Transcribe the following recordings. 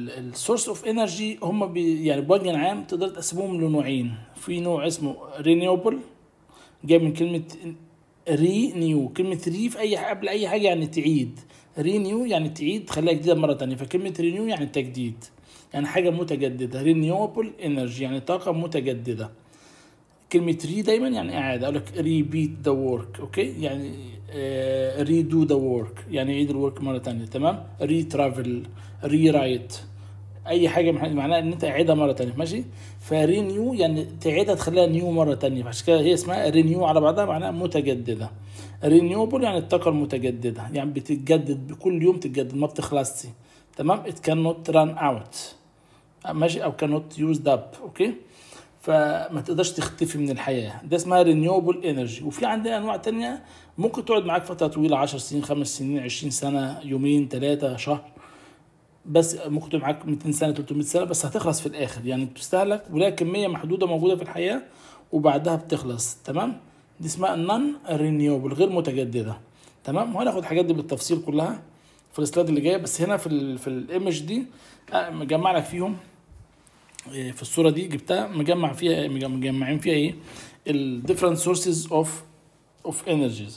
السورس اوف انرجي هم يعني بوجه عام تقدر تقسمهم لنوعين. في نوع اسمه رينيوبل، جاي من كلمه رينيو. كلمه ري في قبل اي حاجه يعني تعيد، رينيو يعني تعيد تخليها جديده مره تانية، فكلمه رينيو يعني تجديد، يعني حاجه متجدده. رينيوبل انرجي يعني طاقه متجدده. كلمة ري دايما يعني إعادة، أقول لك ريبيت ذا ورك، أوكي، يعني ريدو ذا ورك، يعني يعيد الورك مرة تانية، تمام. ري ترافل، ري رايت، أي حاجة معناها إن أنت إعادة مرة تانية، ماشي. فرينيو يعني تعيدها تخليها نيو مرة تانية، فعشان كده هي اسمها رينيو على بعضها، معناها متجددة. رينيوبل يعني الطاقة المتجددة، يعني بتتجدد بكل يوم، تتجدد ما بتخلصش، تمام. it cannot run out، ماشي، أو cannot used up، أوكي. فما تقدرش تختفي من الحياه، ده اسمها رينيوبل انرجي. وفي عندنا انواع تانية ممكن تقعد معاك فتره طويله، 10 سنين، 5 سنين، 20 سنه، يومين، 3 شهر، بس ممكن تقعد معاك 200 سنه، 300 سنه، بس هتخلص في الاخر، يعني بتستهلك ولها كميه محدوده موجوده في الحياه وبعدها بتخلص، تمام. دي اسمها نون رينيوبل، غير متجدده، تمام. وهناخد الحاجات دي بالتفصيل كلها في السلايد اللي جايه، بس هنا في الايمج دي مجمع لك فيهم في الصورة دي، جبتها مجمعين فيها ايه ال different sources of energies.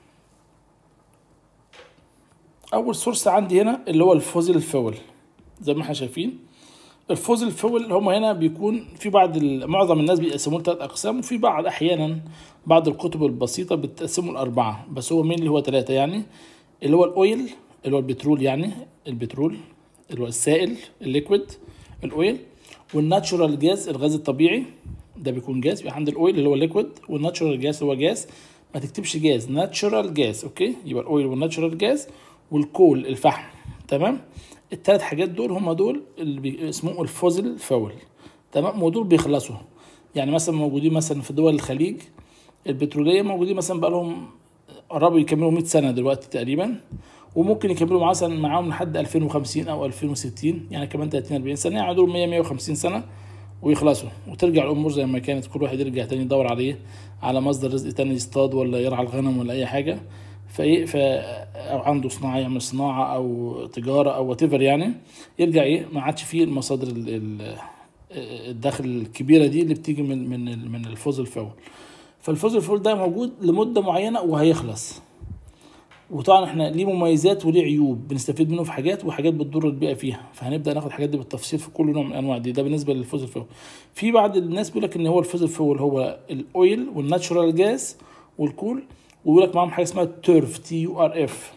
اول سورس عندي هنا اللي هو الفوزل فيول، زي ما احنا شايفين. الفوزل فيول هم هنا بيكون في معظم الناس بيقسموه ل3 اقسام، وفي احيانا بعض الكتب البسيطة بتقسمه ل4، بس هو مين اللي هو 3 يعني. اللي هو الاويل، اللي هو البترول، يعني البترول اللي هو السائل الليكويد، الاويل. والناتشورال جاز، الغاز الطبيعي، ده بيكون جاز. يبقى عند الاويل اللي هو ليكويد، والناتشورال جاز هو جاز، ما تكتبش جاز، ناتشورال جاز، اوكي. يبقى الاويل والناتشورال جاز والكول الفحم، تمام. ال3 حاجات دول هم دول اللي اسمهم الفوزل فاول، تمام. ودول بيخلصوا، يعني مثلا موجودين مثلا في دول الخليج البتروليه، موجودين مثلا بقى لهم قربوا يكملوا 100 سنه دلوقتي تقريبا، وممكن يكملوا مثلا معاهم لحد 2050 او 2060، يعني كمان 30 40 سنه، يعني دول 100 150 سنه ويخلصوا، وترجع الامور زي ما كانت، كل واحد يرجع تاني يدور على مصدر رزق تاني، يصطاد ولا يرعى الغنم ولا اي حاجه، او عنده صناعه يعمل صناعه او تجاره او وات ايفر، يعني يرجع ما عادش فيه المصادر الدخل الكبيره دي اللي بتيجي من الفوزل فاول. فالفوزل فاول ده موجود لمده معينه وهيخلص، وطبعا احنا ليه مميزات وليه عيوب، بنستفيد منه في حاجات وحاجات بتضر البيئه فيها، فهنبدا ناخد الحاجات دي بالتفصيل في كل نوع من الانواع دي. ده بالنسبه للفوزل فيول. في بعض الناس بيقول لك ان هو الفوزل فيول هو الاويل والناتشورال جاز والكول، ويقول لك معاهم حاجه اسمها تيرف، TURF،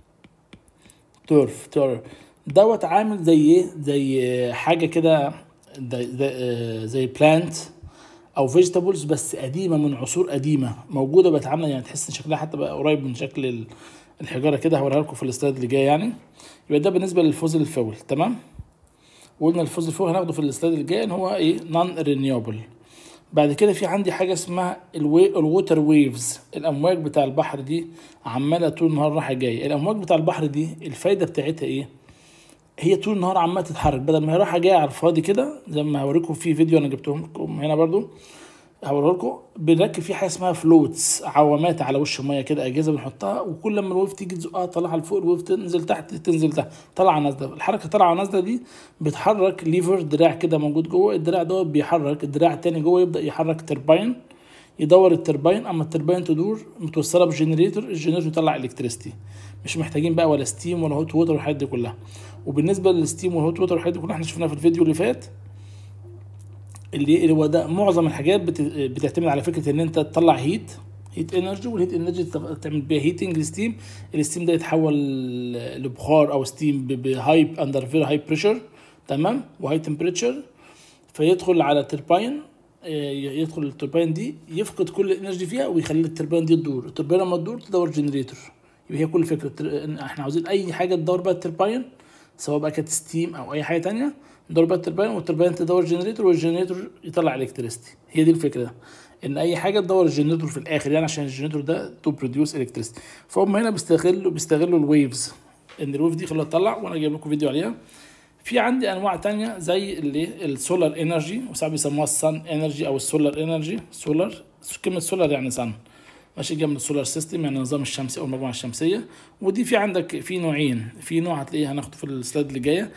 تيرف دوت عامل زي ايه، زي حاجه كده، زي بلانت او فيجيتابلز، بس قديمه من عصور قديمه موجوده، بقت عامله يعني تحس ان شكلها حتى بقى قريب من شكل الحجاره كده، هوريها لكم في السلايد اللي جاي يعني. يبقى ده بالنسبه للفوزل فاول، تمام. وقلنا الفوزل فاول هناخده في السلايد اللي جاي ان هو ايه، نون رينيوبل. بعد كده في عندي حاجه اسمها الووتر ويفز، الامواج بتاع البحر دي عماله طول النهار رايحه جايه. الامواج بتاع البحر دي الفايده بتاعتها ايه؟ هي طول النهار عماله تتحرك، بدل ما هي رايحه جايه على الفاضي كده، زي ما هوريكم في فيديو انا جبتهم لكم هنا برضو، هوريه لكم. بنركب فيه حاجه اسمها فلوتس، عوامات على وش الميه كده، اجهزه بنحطها، وكل لما الويف تيجي تزقها طالعه لفوق، الويف تنزل تحت، تنزل تحت، طالعه نازله. الحركه طالعه ونازله دي بتحرك ليفر، دراع كده موجود جوه، الدراع دوت بيحرك الدراع التاني جوه، يبدا يحرك تربين، يدور التربين، اما التربين تدور متوصله بجنريتور، الجنريتور يطلع الكتريستي. مش محتاجين بقى ولا ستيم ولا هوت ووتر والحاجات دي كلها. وبالنسبه للستيم والهوت ووتر والحاجات دي كلها احنا شفناها في الفيديو اللي فات، اللي هو ده معظم الحاجات بتعتمد على فكره ان انت تطلع هيت انرجي، والهيت انرجي تعمل بيها هيتنج لستيم، الستيم ده يتحول لبخار او ستيم بهاي اندر فيري هاي بريشر، تمام، وهاي تمبريتشر، فيدخل على تربين، يدخل التربين دي يفقد كل الانرجي فيها ويخلي التربين دي تدور. التربين لما تدور تدور جنريتور. يبقى هي كل فكره احنا عاوزين اي حاجه تدور بقى التربين، سواء بقى كانت ستيم او اي حاجه تانية، ندور بقى التربين، والتربين تدور جنريتور، والجنريتور يطلع الكتريستي. هي دي الفكره، ان اي حاجه تدور الجنريتور في الاخر، يعني عشان الجنريتور ده تو بروديوس الكتريستي. فهم هنا بيستغلوا الويفز، ان الويف دي خلوها تطلع، وانا جايب لكم فيديو عليها. في عندي انواع تانية زي اللي السولار انرجي، وساعات بيسموها السن انرجي او السولار انرجي. سولار، كلمه سولار يعني سن، ماشي، جنب السولار سيستم يعني النظام الشمسي او المجموعه الشمسيه. ودي في عندك في نوعين، في نوع هتلاقيه هناخده في السلايد اللي جايه،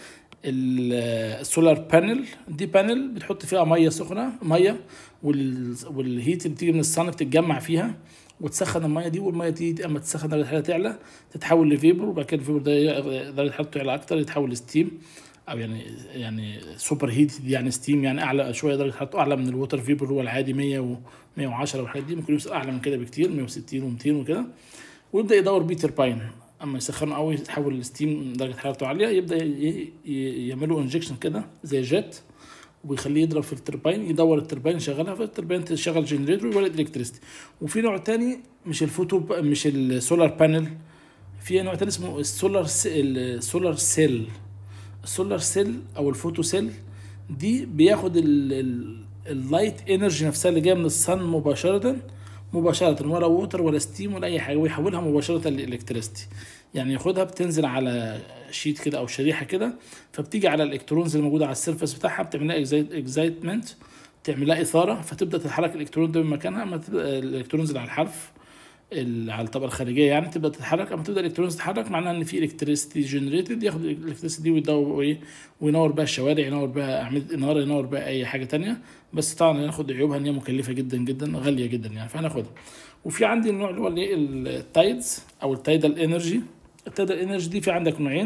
السولار بانل. دي بانل بتحط فيها ميه سخنه، ميه والهيت اللي بتيجي من الصن بتتجمع فيها وتسخن الميه دي، والميه دي اما تسخن درجه الحراره تعلى تتحول لفيبر، وبعد كده الفيبر ده درجه حرارته تعلى اكتر يتحول لستيم، او يعني سوبر هيت، يعني ستيم، يعني اعلى شويه، درجه حرارته اعلى من الووتر فيبر هو العادي 100 و 110 والحاجات دي، ممكن يوصل اعلى من كده بكتير 160 و200 وكده. ويبدا يدور بيه ترباين، اما يسخنه قوي يتحول لستيم درجه حرارته عاليه، يبدا يعملوا انجكشن كده زي جيت ويخليه يضرب في التربين، يدور التربين يشغلها، فالتربين تشغل جنريتور ويولد الكتريستي. وفي نوع تاني مش مش السولار بانل، في نوع تاني اسمه السولار سيل. السولار سيل او الفوتو سيل دي بياخد اللايت انرجي نفسها اللي جايه من الصن مباشره ولا ووتر ولا ستيم ولا اي حاجه، ويحولها مباشره للالكتريستي. يعني ياخدها بتنزل على شيت كده او شريحه كده، فبتيجي على الالكترونز اللي موجوده على السيرفس بتاعها، بتعملها اكزايتمنت، تعملها اثاره، فتبدا تتحرك الالكترون ده من مكانها. اما تبقى الالكترونز اللي على الحرف على الطبقه الخارجيه يعني تبدا تتحرك، اما تبدا الالكترونز تتحرك معناها ان في الكتريستي جنريتد، ياخد الالكتريستي دي وينور بقى الشوارع، ينور بقى اعمده اناره، ينور بقى اي حاجه تانية. بس طبعا هناخد عيوبها ان هي مكلفه جدا جدا، غاليه جدا يعني، فهناخدها. وفي عندي النوع اللي هو الايه التايدز او التايدال انرجي. التايدال انرجي دي في عندك نوعين،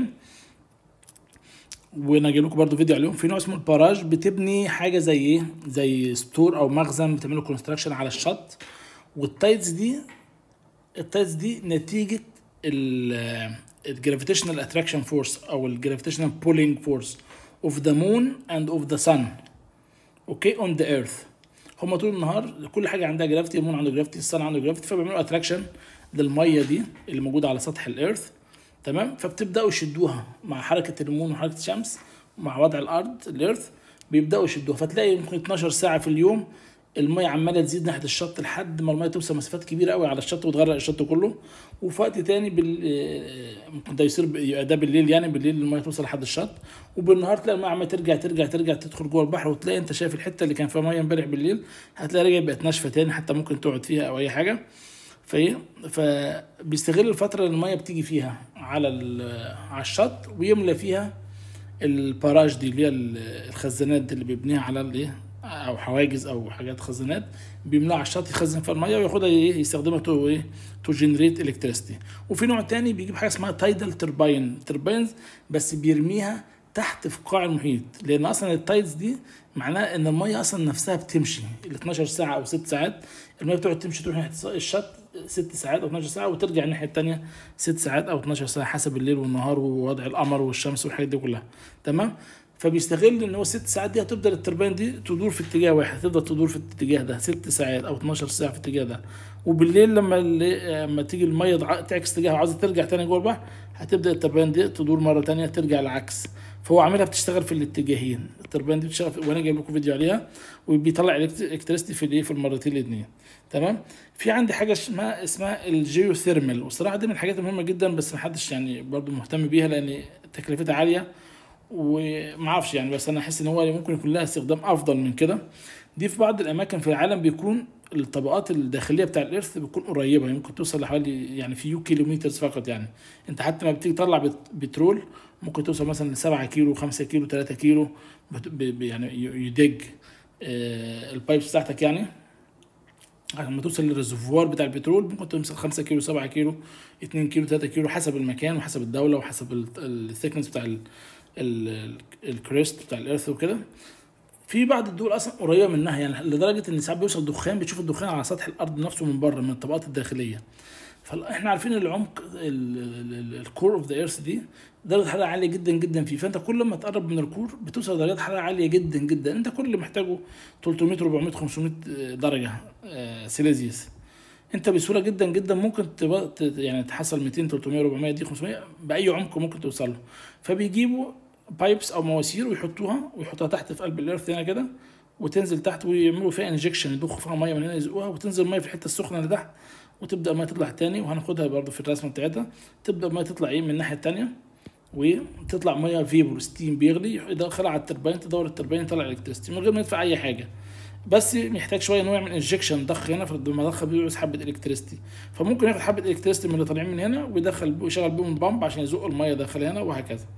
وانا جايب لكم برده فيديو عليهم. في نوع اسمه الباراج، بتبني حاجه زي ايه، زي ستور او مخزن، بتعمله كونستراكشن على الشط. والتايدز دي نتيجه الجرافيتيشنال اتراكشن فورس او الجرافيتيشنال بولينج فورس اوف ذا مون اند اوف ذا سن، اوكي، اون ذا ايرث. هما طول النهار كل حاجه عندها جرافيتي، المون عنده جرافيتي، السن عنده جرافيتي، فبيعملوا اتراكشن للميه دي اللي موجوده على سطح الارث، تمام. فبتبداوا يشدوها مع حركه المون وحركه الشمس مع وضع الارض الارث، بيبداوا يشدوها. فتلاقي ممكن 12 ساعه في اليوم الميه عماله تزيد ناحيه الشط لحد ما الميه توصل مسافات كبيره قوي على الشط وتغرق الشط كله. وفي وقت تاني ممكن ده يصير ده بالليل، يعني بالليل الميه توصل لحد الشط، وبالنهار تلاقي الميه عماله ترجع تدخل جوه البحر، وتلاقي انت شايف الحته اللي كان فيها ميه امبارح بالليل هتلاقي رجعت بقت ناشفه تاني، حتى ممكن تقعد فيها او اي حاجه. فبيستغل الفتره اللي الميه بتيجي فيها على الشط ويملى فيها الباراج دي اللي هي الخزانات دي اللي بيبنيها على الايه او حواجز او حاجات خزانات، بيملاها على الشط يخزن فيها الميه وياخدها يستخدمها تو جنريت الكتريستي. وفي نوع تاني بيجيب حاجه اسمها تايدال ترباينز، بس بيرميها تحت في قاع المحيط، لان اصلا التايدز دي معناه ان الميه اصلا نفسها بتمشي ال 12 ساعه او 6 ساعات، الميه بتقعد تمشي تروح ناحيه الشط 6 ساعات او 12 ساعه وترجع الناحيه الثانيه 6 ساعات او 12 ساعه حسب الليل والنهار ووضع القمر والشمس والحاجات دي كلها، تمام. فبيستغل ان هو 6 ساعات دي هتفضل التربين دي تدور في اتجاه واحد، تفضل تدور في الاتجاه ده 6 ساعات او 12 ساعه في الاتجاه ده. وبالليل لما تيجي الميه تعكس اتجاهها وعايزه ترجع تاني جوه البحر، هتبدا التربين دي تدور مره تانيه ترجع العكس. فهو عاملها بتشتغل في الاتجاهين، التربين دي بتشتغل، وانا جايب لكم فيديو عليها، وبيطلع الكتريستي في المرتين الاثنين، تمام. في عندي حاجه اسمها الجيوثيرمال، والصراحه دي من الحاجات المهمه جدا، بس ما حدش يعني برضو مهتم بيها لان تكلفتها عاليه وما اعرفش يعني، بس انا احس ان هو ممكن يكون لها استخدام افضل من كده. دي في بعض الاماكن في العالم بيكون الطبقات الداخليه بتاع الارث بتكون قريبه، يعني ممكن توصل لحوالي يعني فيو كيلومترز فقط. يعني انت حتى لما بتيجي تطلع بترول ممكن توصل مثلا ل 7 كيلو 5 كيلو 3 كيلو، يعني يدج البايبس بتاعتك يعني لما توصل للريزرفوار بتاع البترول ممكن توصل 5 كيلو 7 كيلو 2 كيلو 3 كيلو حسب المكان وحسب الدوله وحسب الثيكنس بتاع الكريست بتاع الارث وكده. في بعض الدول اصلا قريبه منها، يعني لدرجه ان ساعات بيوصل دخان، بتشوف الدخان على سطح الارض نفسه من بره من الطبقات الداخليه. فاحنا عارفين العمق الكور اوف ذا ايرث دي درجه حراره عاليه جدا جدا فيه، فانت كل ما تقرب من الكور بتوصل لدرجات حراره عاليه جدا جدا، انت كل اللي محتاجه 300 400 500 درجه سيليزيوس. انت بسهوله جدا جدا ممكن يعني تحصل 200 300 400 دي 500 باي عمق ممكن توصل له. فبيجيبوا بايبس او مواسير ويحطوها تحت في قلب الارث هنا كده، وتنزل تحت ويعملوا فيها انجكشن، يضخوا فيها ميه من هنا يزقوها وتنزل ميه في الحته السخنه اللي تحت، وتبدا الميه تطلع تاني، وهناخدها برضو في الرسمه بتاعتها. تبدا الميه تطلع من الناحيه التانيه، وتطلع ميه فيبر ستيم بيغلي يدخلها على التربين، تدور التربين يطلع الكتريستي من غير ما يدفع اي حاجه، بس محتاج شويه انه يعمل انجكشن ضخ هنا، فلما ضخ بيعوز حبه الكتريستي، فممكن ياخد حبه الكتريستي من اللي طالعين من هنا ويدخل ويشغل بيهم البامب عشان يزق الميه داخل هنا وهكذا.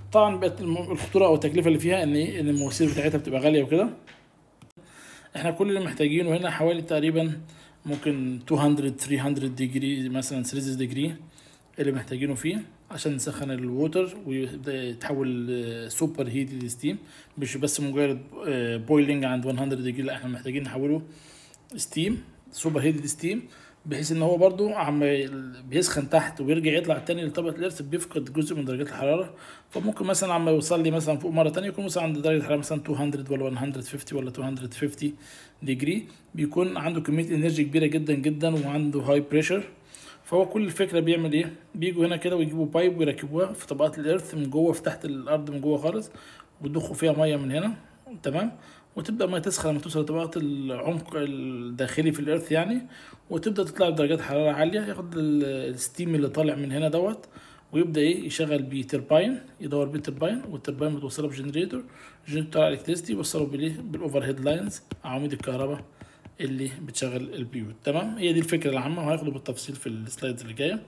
طبعا بقت الخطوره او التكلفه اللي فيها ان ايه، ان المواسير بتاعتها بتبقى غاليه وكده. احنا كل اللي محتاجينه هنا حوالي تقريبا ممكن 200 300 ديجري مثلا، سيلسيوس ديجري اللي محتاجينه فيه عشان نسخن الووتر ويبدا يتحول سوبر هيتد ستيم، مش بس مجرد بويلنج عند 100 ديجري، لا احنا محتاجين نحوله ستيم، سوبر هيتد ستيم، بحيث ان هو برضو عم بيسخن تحت ويرجع يطلع تاني لطبقه الارث، بيفقد جزء من درجات الحراره. فممكن مثلا عم يوصل لي مثلا فوق مره تانية يكون مثلا عند درجه حراره مثلا 200 ولا 150 ولا 250 ديجري، بيكون عنده كميه انرجي كبيره جدا جدا وعنده هاي بريشر. فهو كل الفكره بيعمل ايه، بيجوا هنا كده ويجيبوا بايب ويركبوها في طبقات الارث من جوه، في تحت الارض من جوه خالص، ويضخوا فيها ميه من هنا، تمام. وتبدا الميه تسخن لما توصل لطبقات العمق الداخلي في الارث يعني، وتبدا تطلع بدرجات حراره عاليه، ياخد الستيم اللي طالع من هنا دوت، ويبدا ايه يشغل بيه ترباين، يدور بيه ترباين، والترباين بتوصله بجنريتور، الجنريتور بتاع الكتريستي يوصله بالايه، بالاوفر هيد لاينز، عواميد الكهرباء اللي بتشغل البيوت، تمام. هي دي الفكره العامه، وهياخده بالتفصيل في السلايدز اللي جايه.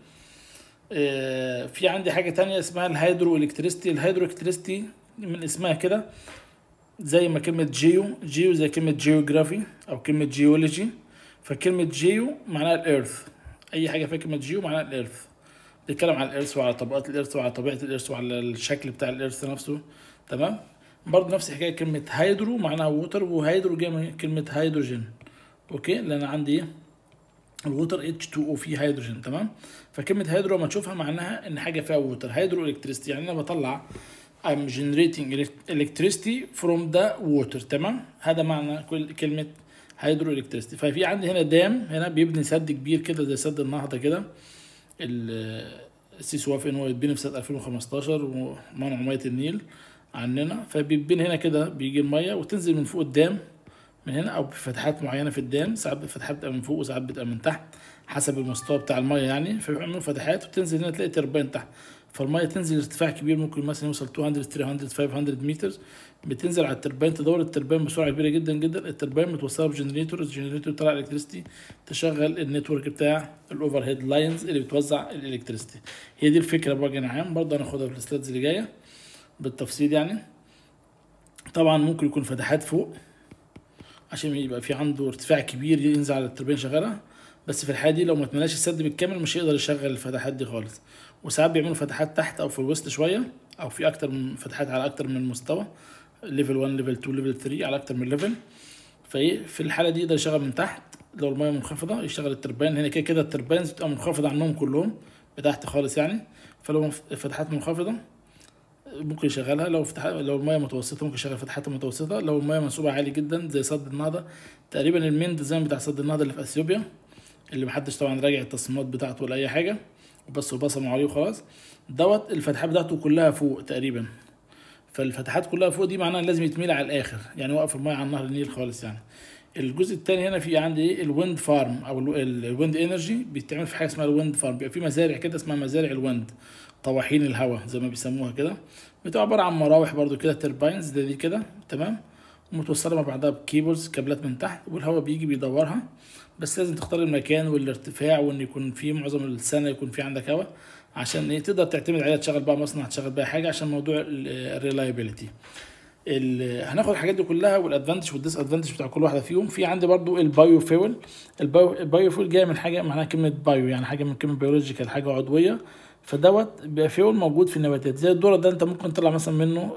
في عندي حاجه تانية اسمها الهيدرو الكتريستي. الهيدرو الكتريستي من اسمها كده، زي ما كلمة جيو زي كلمة جيوغرافي أو كلمة جيولوجي، فكلمة جيو معناها الإيرث، أي حاجة فيها كلمة جيو معناها الإيرث، بيتكلم على الإيرث وعلى طبقات الإيرث وعلى طبيعة الإيرث وعلى الشكل بتاع الإيرث نفسه، تمام. برضه نفس الحكاية، كلمة هيدرو معناها ووتر، وهيدرو جاي من كلمة هيدروجين، أوكي، لأن عندي إيه، الووتر H2O فيه هيدروجين، تمام. فكلمة هيدرو لما تشوفها معناها إن حاجة فيها ووتر. هيدرو إلكتريستي يعني أنا بطلع I'm generating electricity from the water، تمام. هذا معنى كل كلمة هيدرو إلكتريستي. ففي عندي هنا دام، هنا بيبني سد كبير كده زي سد النهضة كده، السيسي وافق إن هو يتبني في سنة 2015 ومنع مية النيل عننا. فبيتبني هنا كده، بيجي المية وتنزل من فوق الدام من هنا، او بفتحات معينه في الدام، ساعات الفتحات بتبقى من فوق وساعات بتبقى من تحت حسب المستوى بتاع الميه يعني، فبيعملوا فتحات وتنزل هنا تلاقي تربين تحت، فالميه تنزل ارتفاع كبير، ممكن مثلا يوصل 200 300 500 متر، بتنزل على التربين، تدور التربين بسرعه كبيره جدا جدا. التربين متوصله بجنريتور، الجنريتور طلع الكتريستي تشغل النتورك بتاع الاوفر هيد لاينز اللي بتوزع الالكتريستي. هي دي الفكره بوجه عام، برضه هناخدها في السلايدز اللي جايه بالتفصيل يعني. طبعا ممكن يكون فتحات فوق عشان يبقى في عنده ارتفاع كبير ينزل على التربين شغالة، بس في الحالة دي لو ما اتملاش السد بالكامل مش هيقدر يشغل الفتحات دي خالص. وساعات بيعملوا فتحات تحت او في الوسط شوية، او في اكتر من فتحات على اكتر من مستوى، ليفل 1 ليفل 2 ليفل 3 على اكتر من ليفل. فايه في الحالة دي يقدر يشغل من تحت، لو المية منخفضة يشغل التربين هنا، كده كده التربينز بتبقى منخفضة عنهم كلهم بتحت خالص يعني، فلو فتحات منخفضة ممكن يشغلها، لو الميه متوسطه ممكن يشغل فتحات متوسطه، لو الميه منسوبه عالي جدا زي سد النهضه، تقريبا المين ديزاين بتاع سد النهضه اللي في اثيوبيا، اللي محدش طبعا راجع التصميمات بتاعته ولا اي حاجه، وبس وبصموا عليه وخلاص، دوت الفتحات بتاعته كلها فوق تقريبا. فالفتحات كلها فوق دي معناها لازم يتميل على الاخر، يعني وقف الميه على نهر النيل خالص يعني. الجزء الثاني هنا في عندي ايه، الويند فارم او الويند انرجي، بيتعمل في حاجه اسمها الويند فارم، بيبقى في مزارع كده اسمها مزارع الويند، طواحين الهواء زي ما بيسموها كده، بتبقى عباره عن مراوح برضو كده، ترباينز دي كده، تمام، ومتوصله مع بعضها بكيبلز، كابلات من تحت، والهواء بيجي بيدورها. بس لازم تختار المكان والارتفاع، وان يكون في معظم السنه يكون في عندك هواء، عشان ايه تقدر تعتمد عليها، تشغل بقى مصنع، تشغل بقى حاجه، عشان موضوع الريلايبيليتي. هناخد الحاجات دي كلها والادفانتج والديس ادفانتج بتاع كل واحده فيهم. في عندي برضو البايو فيول. البايو فيول جايه من حاجه معناها كلمه بايو، يعني حاجه من كلمه بيولوجيكال، حاجه عضويه، فدوت بيبقى فيول موجود في النباتات، زي الذره ده انت ممكن تطلع مثلا منه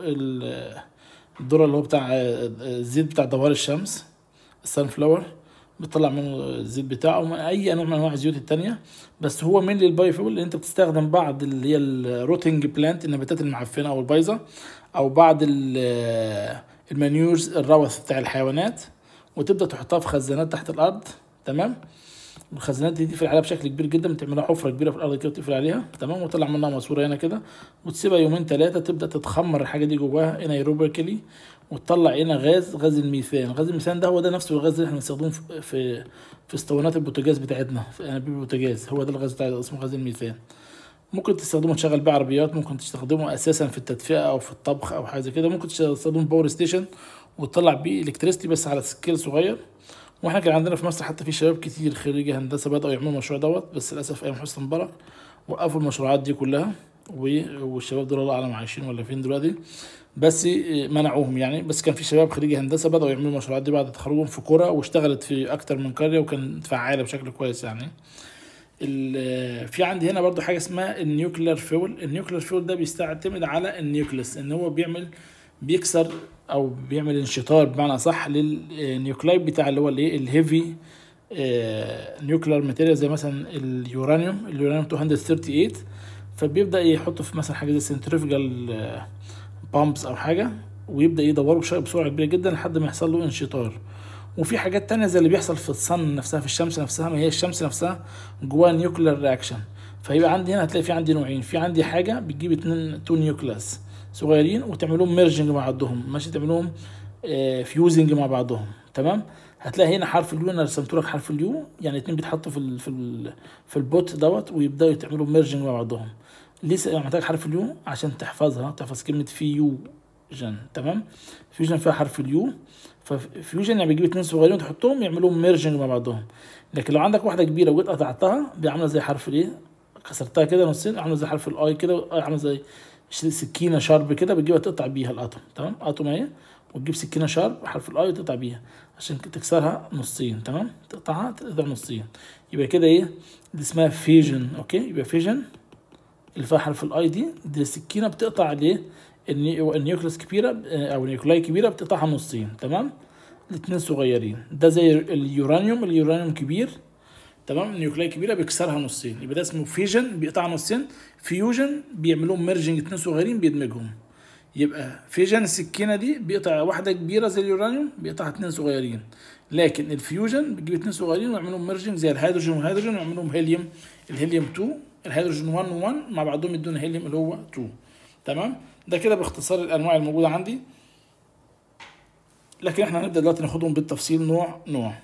الذره اللي هو بتاع الزيت بتاع دوار الشمس، السان فلاور، بتطلع منه الزيت بتاعه، من اي نوع من انواع الزيوت التانية. بس هو من البايو فيول اللي انت بتستخدم بعض اللي هي الروتنج بلانت، النباتات المعفنه او البايظه، او بعض المانيورز، الروث بتاع الحيوانات، وتبدا تحطها في خزانات تحت الارض، تمام. الخزانات دي تقفل عليها بشكل كبير جدا، بتعملها حفره كبيره في الارض كده وتقفل عليها، تمام، وتطلع منها ماسوره هنا كده، وتسيبها يومين ثلاثه، تبدا تتخمر الحاجه دي جواها انايروبيكلي، وتطلع هنا غاز الميثان. غاز الميثان ده هو ده نفسه الغاز اللي احنا بنستخدمه في اسطوانات البوتاجاز بتاعتنا، في انابيب البوتاجاز، هو ده الغاز بتاع اسمه غاز الميثان. ممكن تستخدمه تشغل بيه عربيات، ممكن تستخدمه اساسا في التدفئه او في الطبخ او حاجه زي كده، ممكن تستخدمه باور ستيشن وتطلع بيه الكتريستي بس على سكيل صغير. واحنا كان عندنا في مصر حتى في شباب كتير خريجي هندسه بداوا يعملوا المشروع دوت، بس للاسف ايام حسني مبارك وقفوا المشروعات دي كلها، والشباب دول الله اعلم عايشين ولا فين دلوقتي، بس منعوهم يعني. بس كان في شباب خريجي هندسه بداوا يعملوا المشروعات دي بعد تخرجهم في قرى، واشتغلت في اكتر من قريه وكانت فعاله بشكل كويس يعني. في عندي هنا برضو حاجه اسمها النيوكلير فيول. النيوكلير فيول ده بيعتمد على النيوكليس، ان هو بيكسر او بيعمل انشطار بمعنى صح للنيوكلايد بتاع اللي هو الايه الهيفي نيوكلير ماتيريال، زي مثلا اليورانيوم 238. فبيبدا يحطه في مثلا حاجه زي سنتريفيجال بامبس او حاجه، ويبدا يدوره بسرعه كبيره جدا لحد ما يحصل له انشطار. وفي حاجات تانية زي اللي بيحصل في الصن نفسها، في الشمس نفسها، ما هي الشمس نفسها جواها نيوكلير رياكشن. فيبقى عندي هنا هتلاقي في عندي نوعين، في عندي حاجه بتجيب تو نيوكلاس صغيرين وتعملهم ميرجنج مع بعضهم، ماشي، تعملهم فيوزنج مع بعضهم، تمام. هتلاقي هنا حرف اليو، انا رسمت لك حرف اليو، يعني اتنين بيتحطوا في البوت دوت ويبداوا يتعملوا ميرجنج مع بعضهم. ليه محتاج حرف اليو؟ عشان تحفظها، تحفظ كلمه فيوجن، تمام. فيوجن فيها حرف اليو، ففيوجن يعني بيجيب اتنين صغيرين وتحطهم يعملوا ميرجنج مع بعضهم. لكن لو عندك واحده كبيره وجيت قطعتها عامله زي حرف الايه، كسرتها كده نصين، عامله زي حرف الاي كده، عامله زي سكينه شارب كده، بتجيبها تقطع بيها الاتوم، تمام. اتوم اهي، وتجيب سكينه شارب حرف الاي وتقطع بيها عشان تكسرها نصين، تمام. تقطع نصين، يبقى كده ايه دي اسمها فيجن. اوكي، يبقى فيجن اللي فيها حرف الاي دي سكينه بتقطع ليه النيوكليس كبيره او نيوكلاي كبيره، بتقطعها نصين، تمام. الاتنين صغيرين، ده زي اليورانيوم كبير، تمام. النيوكلاي كبيره بيكسرها نصين، يبقى ده اسمه فيجن بيقطع نصين. فيوجن بيعملوهم ميرجنج، اتنين صغيرين بيدمجهم. يبقى فيجن السكينه دي بيقطع واحده كبيره زي اليورانيوم، بيقطع اتنين صغيرين. لكن الفيوجن بيجيب اتنين صغيرين ويعملهم ميرجنج زي الهيدروجين والهيدروجين، ويعملهم هيليوم، الهيليوم 2، الهيدروجين 1 و1 مع بعضهم يدونا هيليوم اللي هو 2، تمام. ده كده باختصار الانواع الموجوده عندي، لكن احنا هنبدا دلوقتي ناخدهم بالتفصيل نوع نوع.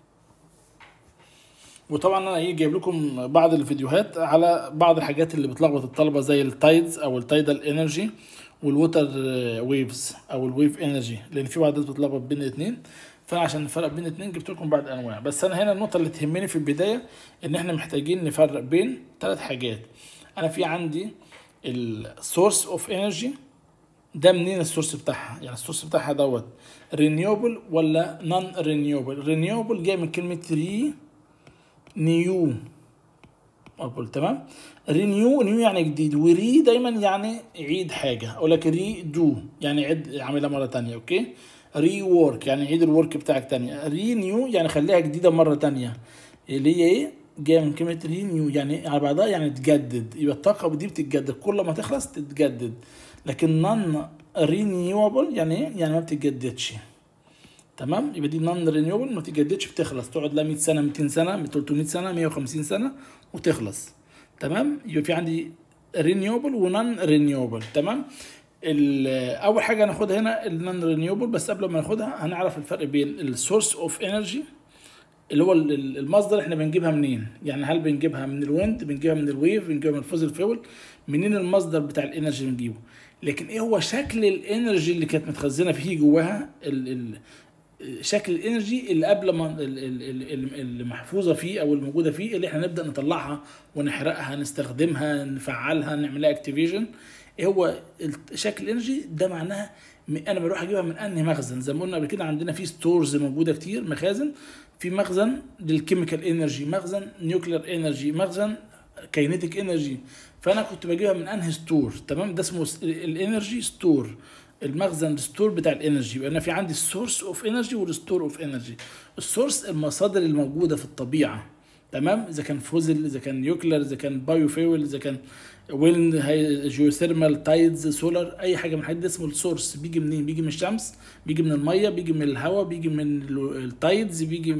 وطبعا انا جايب لكم بعض الفيديوهات على بعض الحاجات اللي بتلخبط الطلبه، زي التايدز او التايدال انرجي والووتر ويفز او الويف انرجي، لان في بعض الناس بتلخبط بين الاثنين. فانا عشان نفرق بين الاثنين جبت لكم بعض انواع. بس انا هنا النقطه اللي تهمني في البدايه ان احنا محتاجين نفرق بين ثلاث حاجات. انا في عندي السورس اوف انرجي، ده منين السورس بتاعها؟ يعني السورس بتاعها دوت رينيوبل ولا نون رينيوبل؟ رينيوبل جاي من كلمه نيو أقول، تمام. نيو يعني جديد، وري دايما يعني عيد حاجه، اقول لك ري دو يعني عيد اعملها مره تانية. اوكي، ري وورك يعني عيد الورك بتاعك تانية. ري نيو يعني خليها جديده مره تانية، اللي هي ايه جايه من كلمه ري نيو يعني على بعضها يعني تجدد. يبقى الطاقه دي بتتجدد كل ما تخلص تتجدد. لكن نون رينيوبل يعني ايه؟ يعني ما بتتجددش، تمام. يبقى دي نون رينيوبل، ما تتجددش، بتخلص، تقعد لها 100 سنه 200 سنه 300 سنه 150 سنه وتخلص، تمام. يبقى في عندي رينيوبل ونون رينيوبل، تمام. اول حاجه هناخدها هنا النون رينيوبل. بس قبل ما ناخدها هنعرف الفرق بين السورس اوف انرجي اللي هو المصدر احنا بنجيبها منين. يعني هل بنجيبها من الويند، بنجيبها من الويف، بنجيبها من الفوزل فيول، منين المصدر بتاع الانرجي بنجيبه. لكن ايه هو شكل الانرجي اللي كانت متخزنه فيه جواها، شكل الانرجي اللي قبل ما اللي محفوظه فيه او الموجوده فيه، اللي احنا نبدا نطلعها ونحرقها، نستخدمها، نفعلها، نعملها اكتيفيشن. ايه هو شكل الانرجي ده؟ معناها انا بروح اجيبها من انهي مخزن. زي ما قلنا قبل كده عندنا في ستورز موجوده كتير، مخازن. في مخزن للكيميكال انرجي، مخزن نيوكلير انرجي، مخزن كاينيتيك انرجي. فانا كنت بجيبها من انهي ستور، تمام. ده اسمه الانرجي ستور، المخزن الستور بتاع الانرجي. يبقى انا في عندي السورس اوف انرجي والستور اوف انرجي. السورس المصادر الموجوده في الطبيعه، تمام، اذا كان فوزل، اذا كان نيوكلير، اذا كان بايو فيول، اذا كان ويند، جيوثيرمال، تايدز، سولار، اي حاجه من الحاجات دي اسمه السورس. بيجي منين؟ بيجي من الشمس، بيجي من الميه، بيجي من الهواء، بيجي من التايدز، بيجي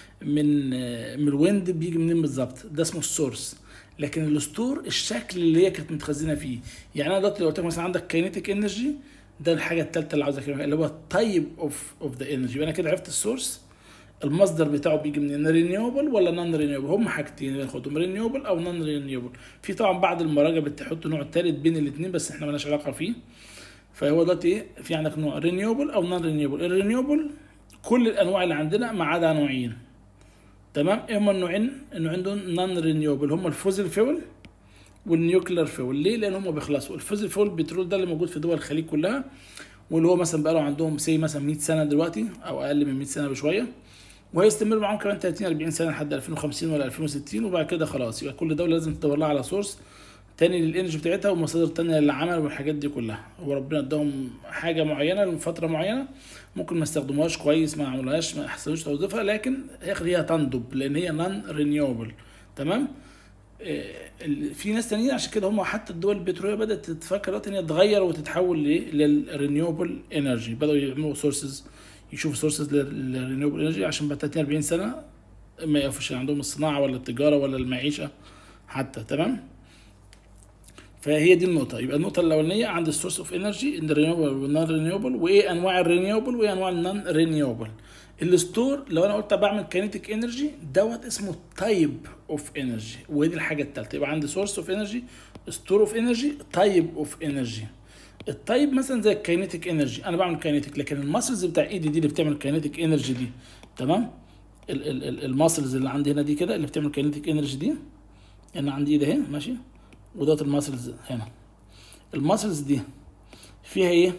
من الويند، بيجي منين بالظبط؟ ده اسمه السورس. لكن الستور الشكل اللي هي كانت متخزنه فيه. يعني انا دلوقتي لو قلت لك مثلا عندك كاينيتيك انرجي، ده الحاجه الثالثه اللي عاوز اكلمها، اللي هو التايب اوف ذا انرجي. يبقى انا كده عرفت السورس، المصدر بتاعه بيجي من رينيوبل ولا نون رينيوبل. هم حاجتين بناخدهم، رينيوبل او نون رينيوبل. في طبعا بعض المراجع بتحط نوع ثالث بين الاثنين، بس احنا مالناش علاقه فيه. فهو دلوقتي ايه، في عندك نوع رينيوبل او نون رينيوبل. الرينيوبل كل الانواع اللي عندنا ما عدا نوعين، تمام. ايه هم النوعين دول نون رينيوبل؟ هم الفوزل فيول والنيوكلير فيول. ليه؟ لان هم بيخلصوا. الفوزل فيول البترول ده اللي موجود في دول الخليج كلها، واللي هو مثلا بقى له عندهم مثلا 100 سنه دلوقتي او اقل من 100 سنه بشويه، وهيستمر معاهم كمان 30 40 سنه لحد 2050 ولا 2060، وبعد كده خلاص يبقى كل دوله لازم تدور لها على سورس تاني للانرجي بتاعتها ومصادر تانية للعمل والحاجات دي كلها. هو ربنا اداهم حاجه معينه لفتره معينه، ممكن ما استخدموهاش كويس، ما عملوهاش، ما احسنوش توظيفها، لكن هي تنضب لان هي نون رينيوبل. تمام. في ناس تانيين عشان كده هم حتى الدول البتروليه بدات تفكر دلوقتي ان هي تتغير وتتحول للرينيوبل انرجي، بداوا يعملوا سورسز، يشوفوا سورسز للرينيوبل انرجي عشان بعد 30 40 سنه ما يقفش عندهم الصناعه ولا التجاره ولا المعيشه حتى. تمام. فهي دي النقطه. يبقى النقطه الاولانيه عند السورس اوف انرجي ان رينيوبل والنون رينيوبل، وايه انواع الرينيوبل وايه انواع النون رينيوبل. الستور لو انا قلت بعمل كاينيتيك انرجي دوت اسمه تايب اوف انرجي، ودي الحاجه الثالثه. يبقى عندي سورس اوف انرجي، ستور اوف انرجي، تايب اوف انرجي. التايب مثلا زي الكاينيتيك انرجي، انا بعمل كاينيتيك، لكن الماسلز بتاع ايدي دي اللي بتعمل كاينيتيك انرجي دي، تمام، الماسلز اللي عندي هنا دي كده اللي بتعمل كاينيتيك انرجي دي، انا عندي ايدي اهي ماشي، ودوت الماسلز هنا. الماسلز دي فيها ايه؟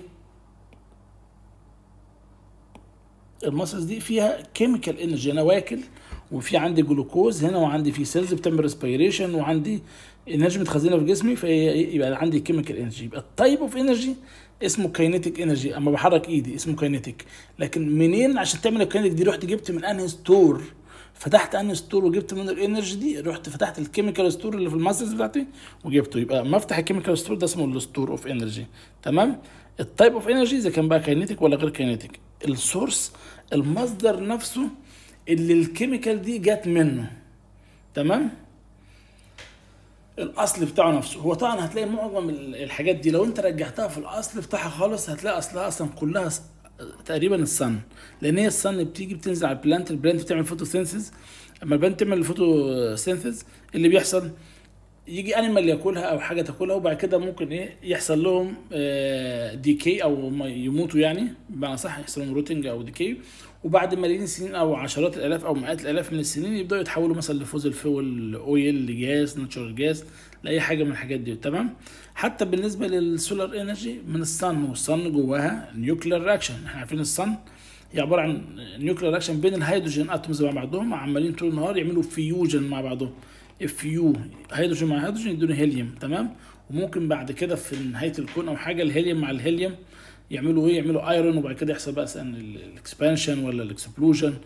الماسلز دي فيها كيميكال انرجي، انا واكل وفي عندي جلوكوز هنا، وعندي في سيلز بتعمل ريسبيريشن، وعندي انرجي متخزنه في جسمي، فيبقى عندي كيميكال انرجي. يبقى التايب اوف انرجي اسمه كاينيتيك انرجي، اما بحرك ايدي اسمه كاينيتيك. لكن منين عشان تعمل الكاينيتيك دي؟ رحت جبت من انهي ستور، فتحت انهي ستور وجبت منه الانرجي دي، رحت فتحت الكيميكال ستور اللي في الماسلز بتاعتي وجبته. يبقى اما افتح الكيميكال ستور ده اسمه الستور اوف انرجي. تمام. التايب اوف انرجي اذا كان بقى كاينيتيك ولا غير كاينيتيك. السورس المصدر نفسه اللي الكيميكال دي جت منه. تمام. الاصل بتاعه نفسه. هو طبعا هتلاقي معظم الحاجات دي لو انت رجعتها في الاصل بتاعها خالص هتلاقي اصلها اصلا كلها تقريبا الصن، لان هي الصن بتيجي بتنزل على البلانت، البلانت بتعمل فوتوسينثيز. اما البلانت تعمل الفوتوسينثيز اللي بيحصل يجي انيمال ياكلها او حاجه تاكلها، وبعد كده ممكن ايه يحصل لهم ديكي او يموتوا، يعني بمعنى صح يحصل لهم روتنج او ديكي، وبعد ملايين السنين او عشرات الالاف او مئات الالاف من السنين يبداوا يتحولوا مثلا لفوزل فيول، اويل، لجاز، ناتشورال جاز، لاي حاجه من الحاجات دي. تمام. حتى بالنسبه للسولار انرجي من الصن، والصن جواها نيوكلير رياكشن. احنا عارفين الصن هي عباره عن نيوكلير رياكشن بين الهيدروجين اتومز مع بعضهم، عمالين طول النهار يعملوا فيوجن مع بعضهم، اف يو، هيدروجين مع هيدروجين يدوني هيليوم. تمام. وممكن بعد كده في نهايه الكون او حاجه الهيليوم مع الهيليوم يعملوا ايه؟ يعملوا ايرون، وبعد كده يحصل بقى الاكسبانشن ولا الاكسبلوجن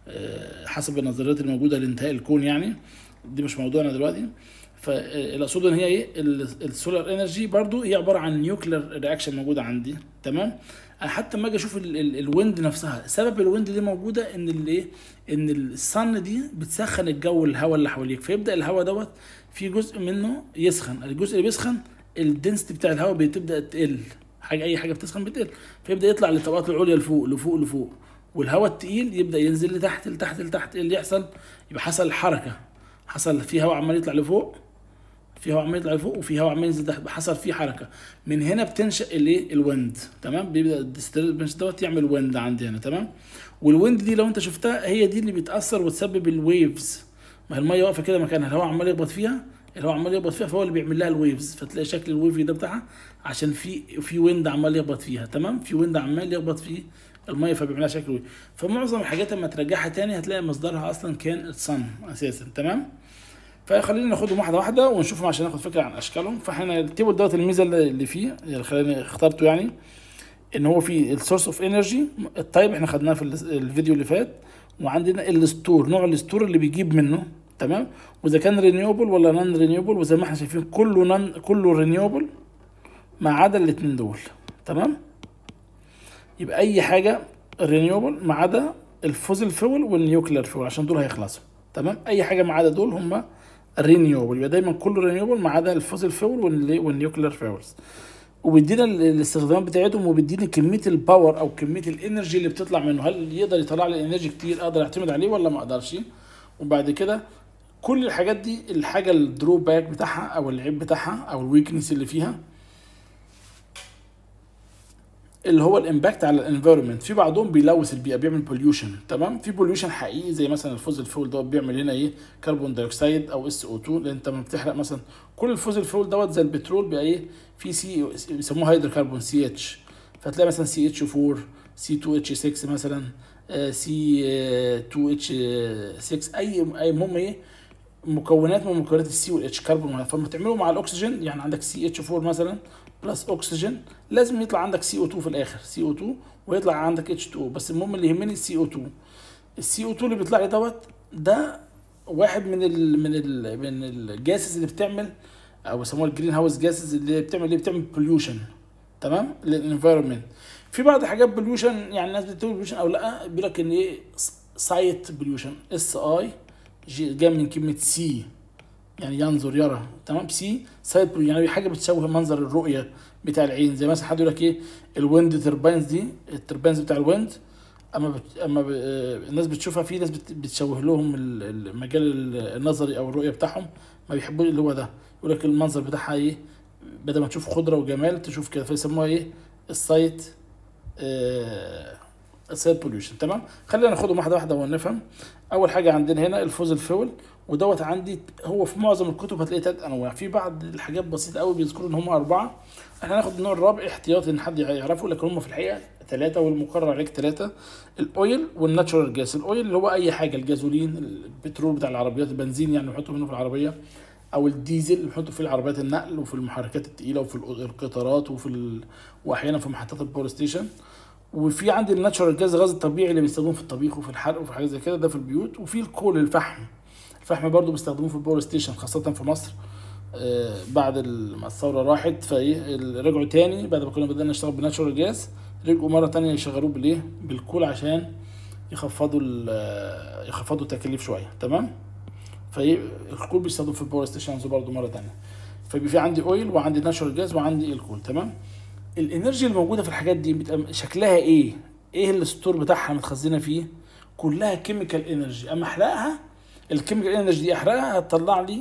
حسب النظريات الموجوده لانتهاء الكون، يعني دي مش موضوعنا دلوقتي. فالاقصد ان هي ايه؟ السولار انرجي برضو هي عباره عن نيوكلير رياكشن موجوده عندي. تمام. حتى لما اجي اشوف الويند نفسها، سبب الويند دي موجوده ان الايه؟ ان الصن دي بتسخن الجو، الهواء اللي حواليك، فيبدا الهواء دوت في جزء منه يسخن، الجزء اللي بيسخن الدنسيتي بتاع الهواء بتبدا تقل، اي حاجه بتسخن بتقل، فيبدا يطلع للطبقات العليا لفوق لفوق لفوق، والهواء التقيل يبدا ينزل لتحت لتحت لتحت. اللي يحصل يبقى حصل حركه، حصل في هواء عمال يطلع لفوق، في هواء عمال يطلع لفوق، وفي هواء عمال ينزل تحت، حصل فيه حركه. من هنا بتنشا الايه؟ الويند. تمام. بيبدا الديستربنس دوت يعمل ويند عندي هنا. تمام. والويند دي لو انت شفتها هي دي اللي بتاثر وتسبب الويفز. ما هي الميه واقفه كده مكانها، الهواء عمال يخبط فيها، الهواء عمال يخبط فيها، فهو اللي بيعمل لها الويفز، فتلاقي شكل الويف ده بتاعها عشان في ويند عمال يخبط فيها. تمام. في ويند عمال يخبط في الميه فبيعمل لها شكل ويف. فمعظم الحاجات لما ترجعها تاني هتلاقي مصدرها اصلا كان الصن اساسا. تمام. فخلينا ناخدهم واحده واحده ونشوفهم عشان ناخد فكره عن اشكالهم. فاحنا التيبل دوت الميزه اللي فيه اللي خلاني اخترته، يعني ان هو في السورس اوف انرجي. التايب احنا خدناه في الفيديو اللي فات، وعندنا الستور، نوع الستور اللي بيجيب منه. تمام. واذا كان رينيوبل ولا نون رينيوبل، وزي ما احنا شايفين كله رينيوبل ما عدا الاثنين دول. تمام. يبقى اي حاجه رينيوبل ما عدا الفوزل فيول والنيوكلير فيول عشان دول هيخلصوا. تمام. اي حاجه ما عدا دول هم رينيوبل، يبقى دايما كله رينيوبل ما عدا الفوزل فيول والنيوكلير فيولز. وبيدينا الاستخدامات بتاعتهم، وبيديني كميه الباور او كميه الانرجي اللي بتطلع منه، هل يقدر يطلع لي انرجي كتير اقدر اعتمد عليه ولا ما اقدرش. وبعد كده كل الحاجات دي الحاجه الدروباك بتاعها او العيب بتاعها او الويكنس اللي فيها اللي هو الامباكت على الانفيرمنت. في بعضهم بيلوث البيئه، بيعمل بوليوشن، تمام. في بوليوشن حقيقي زي مثلا الفوزل فيول دوت بيعمل هنا ايه، كربون دايوكسيد او SO2، لان انت لما بتحرق مثلا كل الفوزل فيول دوت زي البترول بيبقى ايه، في سي بيسموه هيدروكربون CH، فتلاقي مثلا CH4 C2H6 مثلا، C2H6، اي مهم ايه، مكونات من مكونات السي والاتش كربون. فلما تعمله مع الاكسجين يعني عندك CH4 مثلا بلس اكسجين، لازم يطلع عندك CO2 في الاخر، CO2 ويطلع عندك H2O. بس المهم اللي يهمني CO2. الCO2 اللي بيطلع لي دوت ده واحد من الجاسز اللي بتعمل، او بيسموها الجرين هاوس جاسز، اللي بتعمل بوليوشن، تمام، للانفايرمنت. في بعض الحاجات بوليوشن يعني الناس بتقول بوليوشن او لا، بيقول لك ان ايه، سايت بوليوشن، SI جاي من كلمه سي يعني ينظر يرى، تمام. سايت يعني حاجه بتشوه منظر الرؤيه بتاع العين، زي مثلا حد يقول لك ايه، الويند تربينز دي، التربينز بتاع الويند، الناس بتشوفها، في ناس بتشوه لهم المجال النظري او الرؤيه بتاعهم، ما بيحبوش اللي هو ده، يقول لك المنظر بتاعها ايه، بدل ما تشوف خضره وجمال تشوف كده، فيسموها ايه، السايت السايت بوليوشن، تمام. خلينا ناخدهم واحده واحده ونفهم. اول حاجه عندنا هنا الفوزل فيول، ودوت عندي هو في معظم الكتب هتلاقي 3 انواع، في بعض الحاجات بسيطه قوي بيذكروا ان هم 4. احنا هناخد النوع الرابع احتياطي ان حد يعرفه، لكن هم في الحقيقه 3 والمقرر عليك 3. الاويل والناتشورال جاس. الاويل اللي هو اي حاجه، الجازولين، البترول بتاع العربيات، البنزين يعني نحطه منه في العربيه، او الديزل اللي بنحطه في العربيات النقل وفي المحركات الثقيله وفي القطارات واحيانا في محطات الباور ستيشن. وفي عندي الناتشورال جاز، الغاز الطبيعي اللي بيستخدموه في الطبيخ وفي الحرق وفي حاجات زي كده، ده في البيوت. وفي الكول، الفحم برضو بيستخدموه في الباور ستيشن خاصه في مصر. بعد ما الثوره راحت فايه رجعوا تاني، بعد ما كنا بدأنا نشتغل بالناتشورال جاز رجعوا مره تانية يشغلوه بالايه، بالكول، عشان يخفضوا التكاليف شويه، تمام. فايه الكول بيستخدم في الباور ستيشنز برضو مره تانية. فبيبقى في عندي اويل وعندي ناتشورال جاز وعندي الكول، تمام. الانرجي الموجوده في الحاجات دي بتبقى شكلها ايه الستور بتاعها متخزنه فيه، كلها كيميكال انرجي. اما احرقها، الكيميكال انرجي دي احرقها هتطلع لي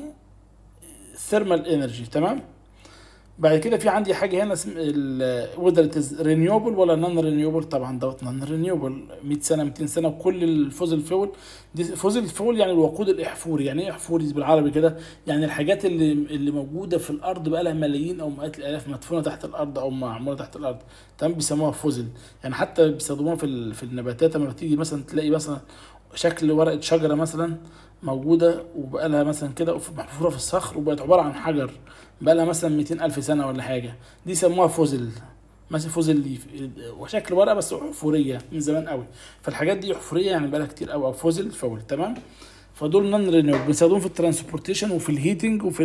ثيرمال انرجي، تمام. بعد كده في عندي حاجه هنا اسمها وذر رينيوبل ولا نون رينيوبل. طبعا دوت نون رينيوبل، 100 سنه 200 سنه. وكل الفوزل فيول دي، فوزل فيول يعني الوقود الاحفوري. يعني ايه احفوري بالعربي كده؟ يعني الحاجات اللي موجوده في الارض بقى لها ملايين او مئات الالاف مدفونه تحت الارض او معموله تحت الارض، تمام، بيسموها فوزل. يعني حتى بيستخدموها في النباتات، لما تيجي مثلا تلاقي مثلا شكل ورقه شجره مثلا موجوده وبقى لها مثلا كده محفوره في الصخر وبقت عباره عن حجر بقى لها مثلا 200,000 سنه ولا حاجه، دي سموها فوزل، ماشي، فوزل ليف، وشكل ورقه بس احفوريه من زمان قوي. فالحاجات دي احفوريه يعني بقى لها كتير قوي، او فوزل فول، تمام. فدول نون رينيوبل، بنستخدمهم في الترانسبورتيشن وفي الهيتنج وفي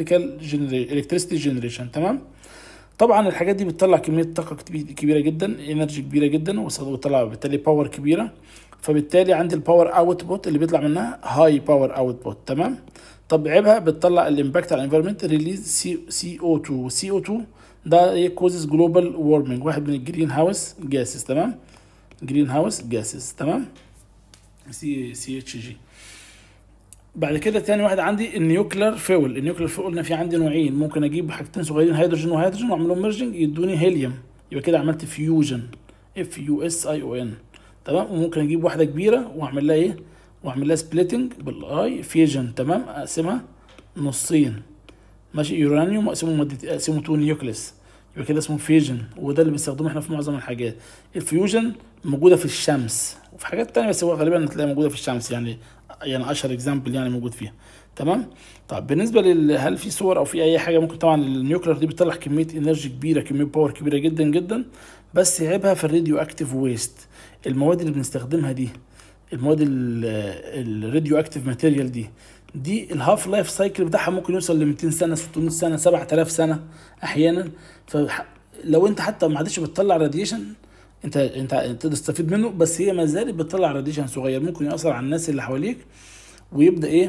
الكتريستي جنريشن، تمام. طبعا الحاجات دي بتطلع كميه طاقه كبيره جدا، انرجي كبيره جدا، وبتطلع بالتالي باور كبيره. فبالتالي عندي الباور اوتبوت اللي بيطلع منها هاي باور اوتبوت، تمام. طب عيبها بتطلع الامباكت على الانفيرمنت، ريليز CO2 ده ايه، كوزز جلوبال وورمنج، واحد من الجرين هاوس جاسز، تمام، جرين هاوس جاسز، تمام، CHG. بعد كده تاني واحد عندي النيوكلير فيول. النيوكلير فيول قلنا في عندي نوعين، ممكن اجيب حاجتين صغيرين، هيدروجين وهيدروجين، واعمل لهم ميرجنج يدوني هيليوم، يبقى كده عملت فيوجن، FUSION، تمام. وممكن اجيب واحده كبيره واعمل لها ايه، واعمل لها سبليتنج بالاي فيجن، تمام، اقسمها نصين، ماشي، يورانيوم اقسمه 2 نيوكليس، يبقى كده اسمه فيجن. وده اللي بنستخدمه احنا في معظم الحاجات. الفيوجن موجوده في الشمس وفي حاجات تانية، بس هو غالبا هتلاقيها موجوده في الشمس، يعني اشهر اكزامبل يعني موجود فيها، تمام. طب بالنسبه هل في صور او في اي حاجه ممكن، طبعا النيوكلير دي بتطلع كميه انرجي كبيره، كميه باور كبيره جدا جدا، بس عيبها في الراديو اكتيف ويست. المواد اللي بنستخدمها دي، المواد الراديو اكتيف ماتيريال دي الهاف لايف سايكل بتاعها ممكن يوصل ل 200 سنه، 600 سنه، 7000 سنه احيانا. فلو انت حتى ما عادش بتطلع راديشن، انت تستفيد منه، بس هي ما زالت بتطلع راديشن صغير ممكن ياثر على الناس اللي حواليك، ويبدا ايه،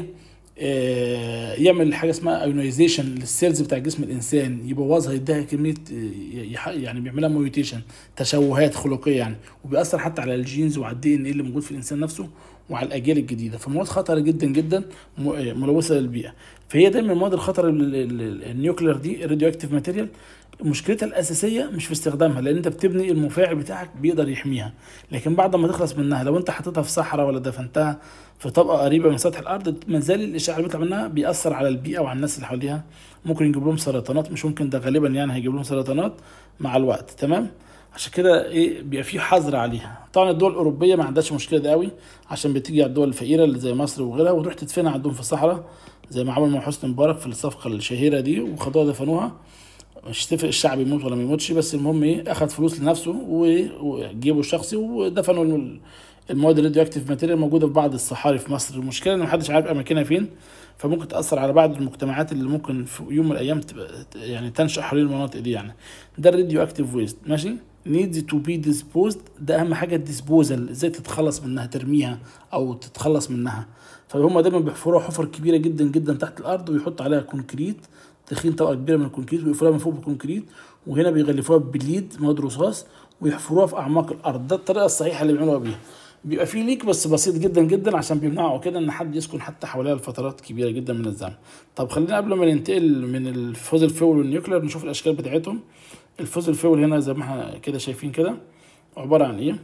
يعمل حاجه اسمها ايونايزيشن للسيلز بتاع جسم الانسان، يبوظها، يديها كميه، يعني بيعملها ميوتيشن، تشوهات خلقيه يعني، وبيأثر حتى على الجينز وعلى الDNA اللي موجود في الانسان نفسه، وعلى الاجيال الجديده. فمواد خطره جدا جدا ملوثه للبيئه. فهي دايما المواد الخطره النيوكلير دي الراديو اكتيف ماتيريال مشكلتها الاساسيه مش في استخدامها، لان انت بتبني المفاعل بتاعك بيقدر يحميها، لكن بعد ما تخلص منها لو انت حطيتها في صحراء ولا دفنتها في طبقه قريبه من سطح الارض، ما زال الاشعاع اللي بيطلع منها بيأثر على البيئه وعلى الناس اللي حواليها، ممكن يجيب لهم سرطانات، مش ممكن ده غالبا يعني هيجيب لهم سرطانات مع الوقت. تمام. عشان كده ايه بيبقى في حظر عليها. طبعا الدول الاوروبيه ما عندهاش مشكله ده قوي، عشان بتيجي على الدول الفقيره اللي زي مصر وغيرها وتروح تدفنها عندهم في الصحراء، زي ما عمل مع حسني مبارك في الصفقه الشهيره دي، وخدوها دفنوها. مش تفرق الشعب يموت ولا ما يموتش، بس المهم ايه اخد فلوس لنفسه وجيبه الشخصي ودفنوا المواد الراديو اكتيف ماتيريال موجوده في بعض الصحاري في مصر. المشكله ان محدش عارف اماكنها فين، فممكن تاثر على بعض المجتمعات اللي ممكن في يوم من الايام تبقى يعني تنشا حوالين المناطق دي. يعني ده الراديو اكتيف ويست. ماشي. needs to be disposed، ده اهم حاجه الديسبوزال، ازاي تتخلص منها، ترميها او تتخلص منها. فهم دايما بيحفروا حفر كبيره جدا جدا تحت الارض ويحط عليها كونكريت، تخين طبقه كبيره من الكونكريت ويقفلوها من فوق بالكونكريت، وهنا بيغلفوها ببليد مواد رصاص ويحفروها في اعماق الارض. ده الطريقه الصحيحه اللي بيعملوها بيها. بيبقى فيه ليك بس بسيط جدا جدا عشان بيمنعوا كده ان حد يسكن حتى حواليها لفترات كبيره جدا من الزمن. طب خلينا قبل ما ننتقل من الفوزل فيول والنيوكلير نشوف الاشكال بتاعتهم. الفوزل فيول هنا زي ما احنا كده شايفين كده عباره عن ايه.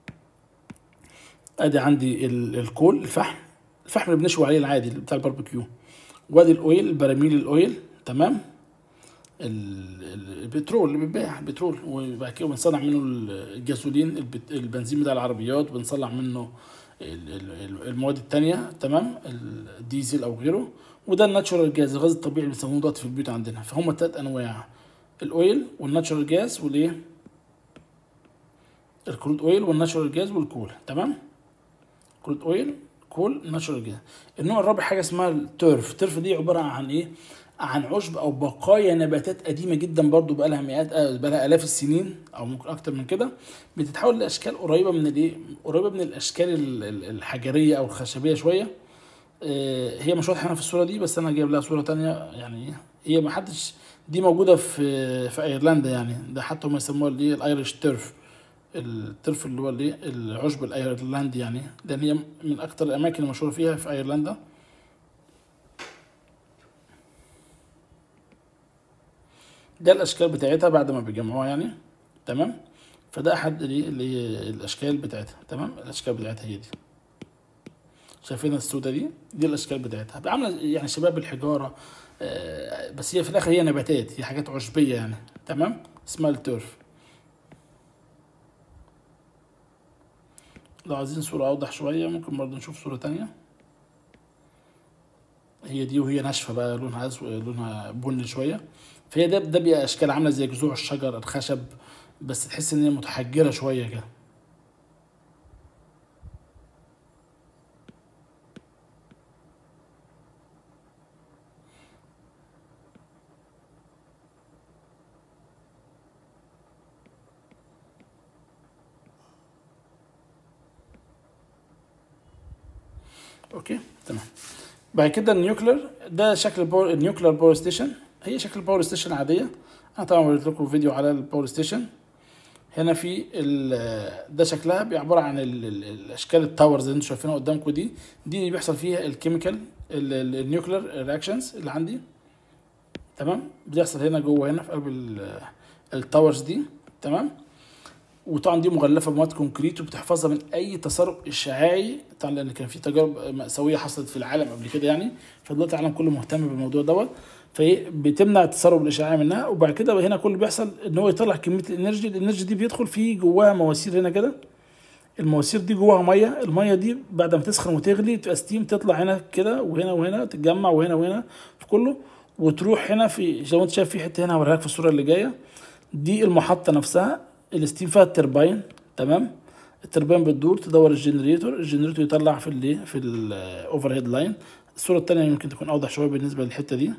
ادي عندي الكول، الفحم اللي بنشوي عليه العادي بتاع الباربيكيو، وادي الاويل، البراميل الاويل. تمام. البترول اللي بيتباع بترول، وبعد كده بنصنع منه الجازولين، البنزين بتاع العربيات، بنصنع منه المواد التانية. تمام. الديزل او غيره. وده الناتشورال جاز، الغاز الطبيعي اللي بنستخدمه دلوقتي في البيوت عندنا. فهم 3 انواع، الاويل والناتشورال جاز والايه الكرود اويل والناتشورال جاز والكول. تمام. كرود اويل، كول، ناتشورال جاز. النوع الرابع حاجه اسمها الترف. الترف دي عباره عن ايه؟ عن عشب او بقايا نباتات قديمه جدا برضو بقى لها بقى لها الاف السنين او ممكن اكتر من كده، بتتحول لاشكال قريبه من الايه، قريبه من الاشكال الحجريه او الخشبيه شويه. هي مش واضحه هنا في الصوره دي، بس انا جايب لها صوره تانية. يعني هي ما حدش، دي موجوده في ايرلندا يعني، ده حتى هم يسموها اللي هي الايرش تيرف. الترف اللي هو الايه العشب الايرلندي يعني، لان هي من اكتر الاماكن المشهوره فيها في ايرلندا. ده الاشكال بتاعتها بعد ما بيجمعوها يعني. تمام. فده احد اللي هي الاشكال بتاعتها. تمام. الاشكال بتاعتها هي دي، شايفين السودة دي الاشكال بتاعتها عامله يعني شباب الحجاره. بس هي في الاخر هي نباتات، هي حاجات عشبيه يعني. تمام. اسمها الترف. لو عايزين صورة أوضح شوية ممكن برضه نشوف صورة تانية. هي دي وهي ناشفة بقى، لونها أسود، لونها بني شوية. فهي ده بيبقى أشكال عاملة زي جذوع الشجر، الخشب، بس تحس إن هي متحجرة شوية كده. أوكي. تمام. بعد كده النيوكلير، ده شكل النيوكلير باور ستيشن. هي شكل باور ستيشن عادية. أنا طبعا وريت لكم فيديو على الباور ستيشن. هنا في ده شكلها عباره عن الاشكال التاورز اللي انتم شايفينها قدامكم دي اللي بيحصل فيها الكيميكال النيوكلير رياكشنز اللي عندي. تمام. بيحصل هنا جوه هنا في قلب التاورز دي. تمام. وطبعا دي مغلفه بمواد كونكريت وبتحفظها من اي تسرب اشعاعي، طبعا لان كان في تجارب مأساويه حصلت في العالم قبل كده يعني، فدلوقتي العالم كله مهتم بالموضوع دوت، فهي بتمنع التسرب الاشعاعي منها. وبعد كده هنا كل اللي بيحصل ان هو يطلع كميه الانرجي دي بيدخل فيه جواها مواسير هنا كده. المواسير دي جواها ميه، الميه دي بعد ما تسخن وتغلي تبقى ستيم، تطلع هنا كده وهنا وهنا، تتجمع وهنا وهنا في كله، وتروح هنا في زي ما انت شايف في حته هنا هوريها لك في الصوره اللي جايه. دي المحطه نفسها، الستيم فيها الترباين. تمام. الترباين بتدور تدور الجنريتور يطلع في الاوفر هيد لاين. الصوره الثانيه يمكن تكون اوضح شويه بالنسبه للحته دي.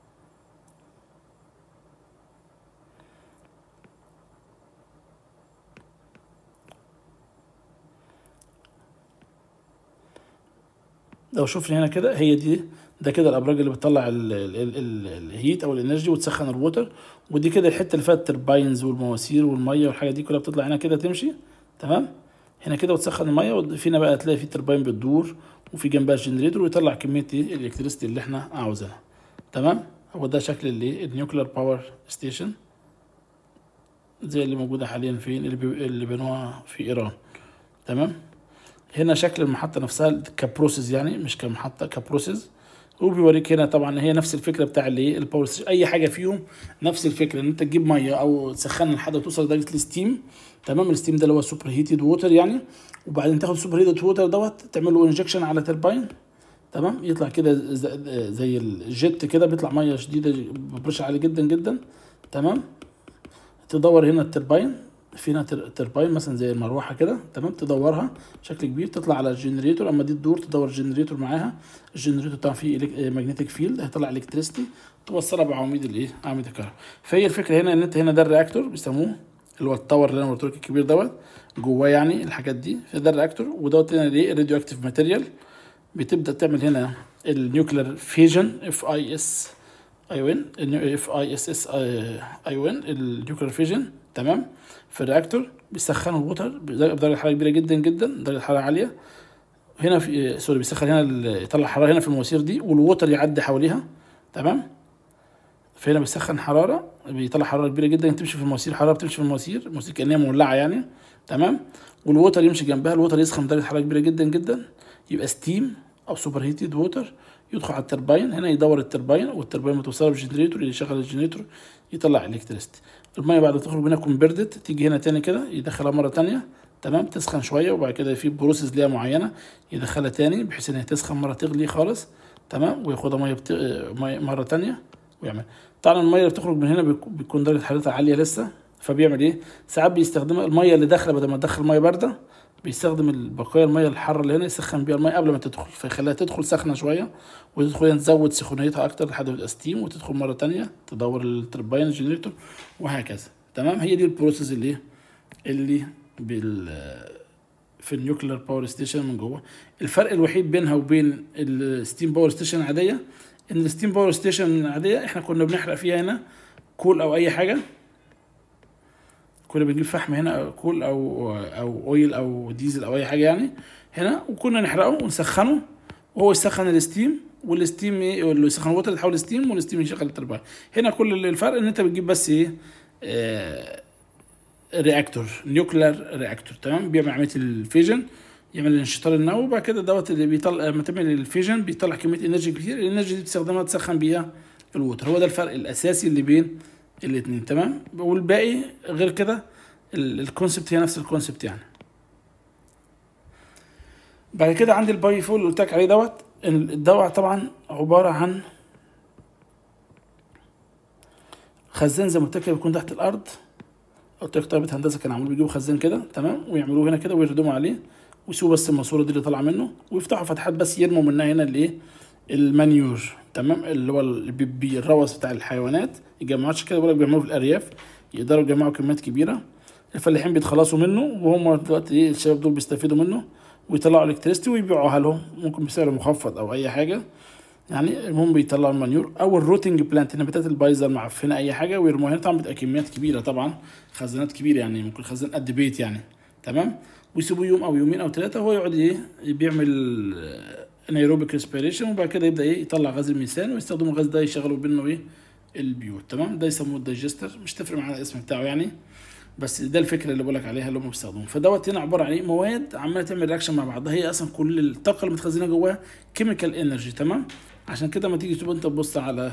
لو شوفني هنا كده، هي دي، ده كده الابراج اللي بتطلع الهيت او الانرجي وتسخن الووتر، ودي كده الحته اللي فيها الترباينز والمواسير والميه والحاجه دي كلها بتطلع هنا كده تمشي. تمام. هنا كده وتسخن الميه، وفينا بقى تلاقي في تربين بتدور وفي جنبها الجنريتور ويطلع كميه الالكتريستي اللي احنا عاوزينها. تمام. هو ده شكل النيوكلير باور ستيشن زي اللي موجوده حاليا فين، اللي بنوها في ايران. تمام. هنا شكل المحطه نفسها كبروسيس، يعني مش كمحطه، كبروسيس. وبيوريك هنا طبعا هي نفس الفكره بتاع الباور ستيشن، اي حاجه فيهم نفس الفكره، ان انت تجيب ميه او تسخنها لحد ما توصل لدرجه الستيم. تمام. الستيم ده اللي هو سوبر هيتد ووتر يعني، وبعدين تاخد سوبر هيتد ووتر دوت تعمل له انجكشن على تربين. تمام. يطلع كده زي الجيت كده، بيطلع ميه شديده ببريشر عالي جدا جدا. تمام. تدور هنا التربين، فينا تربين مثلا زي المروحه كده. تمام. تدورها بشكل كبير، تطلع على الجنريتور، اما دي تدور تدور الجنريتور معاها. الجنريتور طبعا فيه ماجنتيك فيلد هيطلع الكتريستي، توصلها بعواميد عواميد الكهرباء. فهي الفكره هنا ان انت هنا ده الرياكتور بيسموه، اللي هو التاور اللي انا قلت لك الكبير دوت، جواه يعني الحاجات دي. فده الرياكتور، ودوت هنا الراديو اكتيف ماتيريال. بتبدا تعمل هنا النيوكلير فيجن، اف اي اس اس اي ان النيوكلير فيجن. تمام. في الرياكتور بيسخنوا الوتر بدرجه حراره كبيره جدا جدا، درجه حراره عاليه. هنا في بيسخن هنا يطلع حراره هنا في المواسير دي، والوتر يعدي حواليها. تمام. فهنا بيسخن حراره، بيطلع حراره كبيره جدا تمشي في المواسير، حراره بتمشي في المواسير كانها مولعه يعني. تمام. والوتر يمشي جنبها، الوتر يسخن بدرجه حراره كبيره جدا جدا، يبقى ستيم او سوبر هيتد ووتر، يدخل على التربين. هنا يدور التربين، والتربين متوصله بالجنريتور اللي يشغل الجنريتور يطلع الكتريستي. الميه بعد ما تخرج منها كونفرتد تيجي هنا تاني كده يدخلها مره تانيه. تمام. تسخن شويه، وبعد كده في بروسيس ليها معينه يدخلها تاني بحيث ان هي تسخن مره تغلي خالص. تمام. وياخدها ميه مره تانيه ويعمل. طبعا الميه اللي بتخرج من هنا بيكون درجه حرارتها عاليه لسه، فبيعمل ايه؟ ساعات بيستخدم الميه اللي داخله بدل ما تدخل ميه بارده، بيستخدم بقايا الميه الحاره اللي هنا يسخن بيها الميه قبل ما تدخل، فيخليها تدخل سخنه شويه، وتدخل هنا تزود سخونيتها اكتر لحد ما تبقى ستيم، وتدخل مره تانيه تدور التربين الجنريتور وهكذا. تمام. هي دي البروسيس اللي في النيوكلير باور ستيشن من جوه. الفرق الوحيد بينها وبين الستيم باور ستيشن العاديه، ان الستيم باور ستيشن العاديه احنا كنا بنحرق فيها هنا كول او اي حاجه، كنا بنجيب فحم هنا كول او اويل او ديزل او اي حاجه يعني هنا، وكنا نحرقه ونسخنه، وهو يسخن الستيم، والستيم اللي يسخن الوتر يتحول ستيم، والستيم يشغل التربين. هنا كل الفرق ان انت بتجيب بس ايه، رياكتور، نيوكلير رياكتور. تمام. بيعمل عمليه الفيجن، يعمل الانشطار النووي، وبعد كده دوت اللي بيطلع لما تعمل الفيجن بيطلع كميه انرجي كتير، الانرجي دي بتستخدمها تسخن بيها الوتر. هو ده الفرق الاساسي اللي بين الاثنين. تمام. والباقي غير كده الكونسبت هي نفس الكونسبت يعني. بعد كده عندي الباي فول اللي قلت لك عليه دوت. الدواء طبعا عباره عن خزان زي ما قلت لك بيكون تحت الارض. قلت لك طلبه هندسه كانوا عاملين بيجيبوا خزان كده. تمام. ويعملوه هنا كده ويردموا عليه، ويسيبوا بس الماسوره دي اللي طالعه منه، ويفتحوا فتحات بس يرموا منها هنا الايه، المانيور. تمام. اللي هو الروث بتاع الحيوانات، يجمعوش كده، بيقول لك بيعملوه في الارياف، يقدروا يجمعوا كميات كبيره. الفلاحين بيتخلصوا منه، وهم دلوقتي ايه، الشباب دول بيستفيدوا منه ويطلعوا الكتريستي ويبيعوها لهم، ممكن بسعر مخفض او اي حاجه يعني. المهم بيطلعوا المانيور او الروتنج بلانت، النباتات البايظه المعفنه اي حاجه، ويرموها هنا. طبعا بتبقى كميات كبيره طبعا، خزانات كبيره يعني، ممكن خزان قد بيت يعني. تمام. ويسيبوه يوم او يومين او ثلاثه، وهو يقعد ايه، بيعمل انايروبيك ريسبيريشن، وبعد كده يبدا ايه، يطلع غاز الميثان، ويستخدموا الغاز ده يشغلوا بينه ايه، البيوت. تمام. ده يسموه الدايجستر، مش تفرق معانا الاسم بتاعه يعني، بس ده الفكره اللي بقولك عليها اللي هم بيستخدموها. فدوت هنا عباره عن ايه، مواد عماله تعمل رياكشن مع بعضها، هي اصلا كل الطاقه اللي متخزنه جواها كيميكال انرجي. تمام. عشان كده ما تيجي تبقى انت تبص على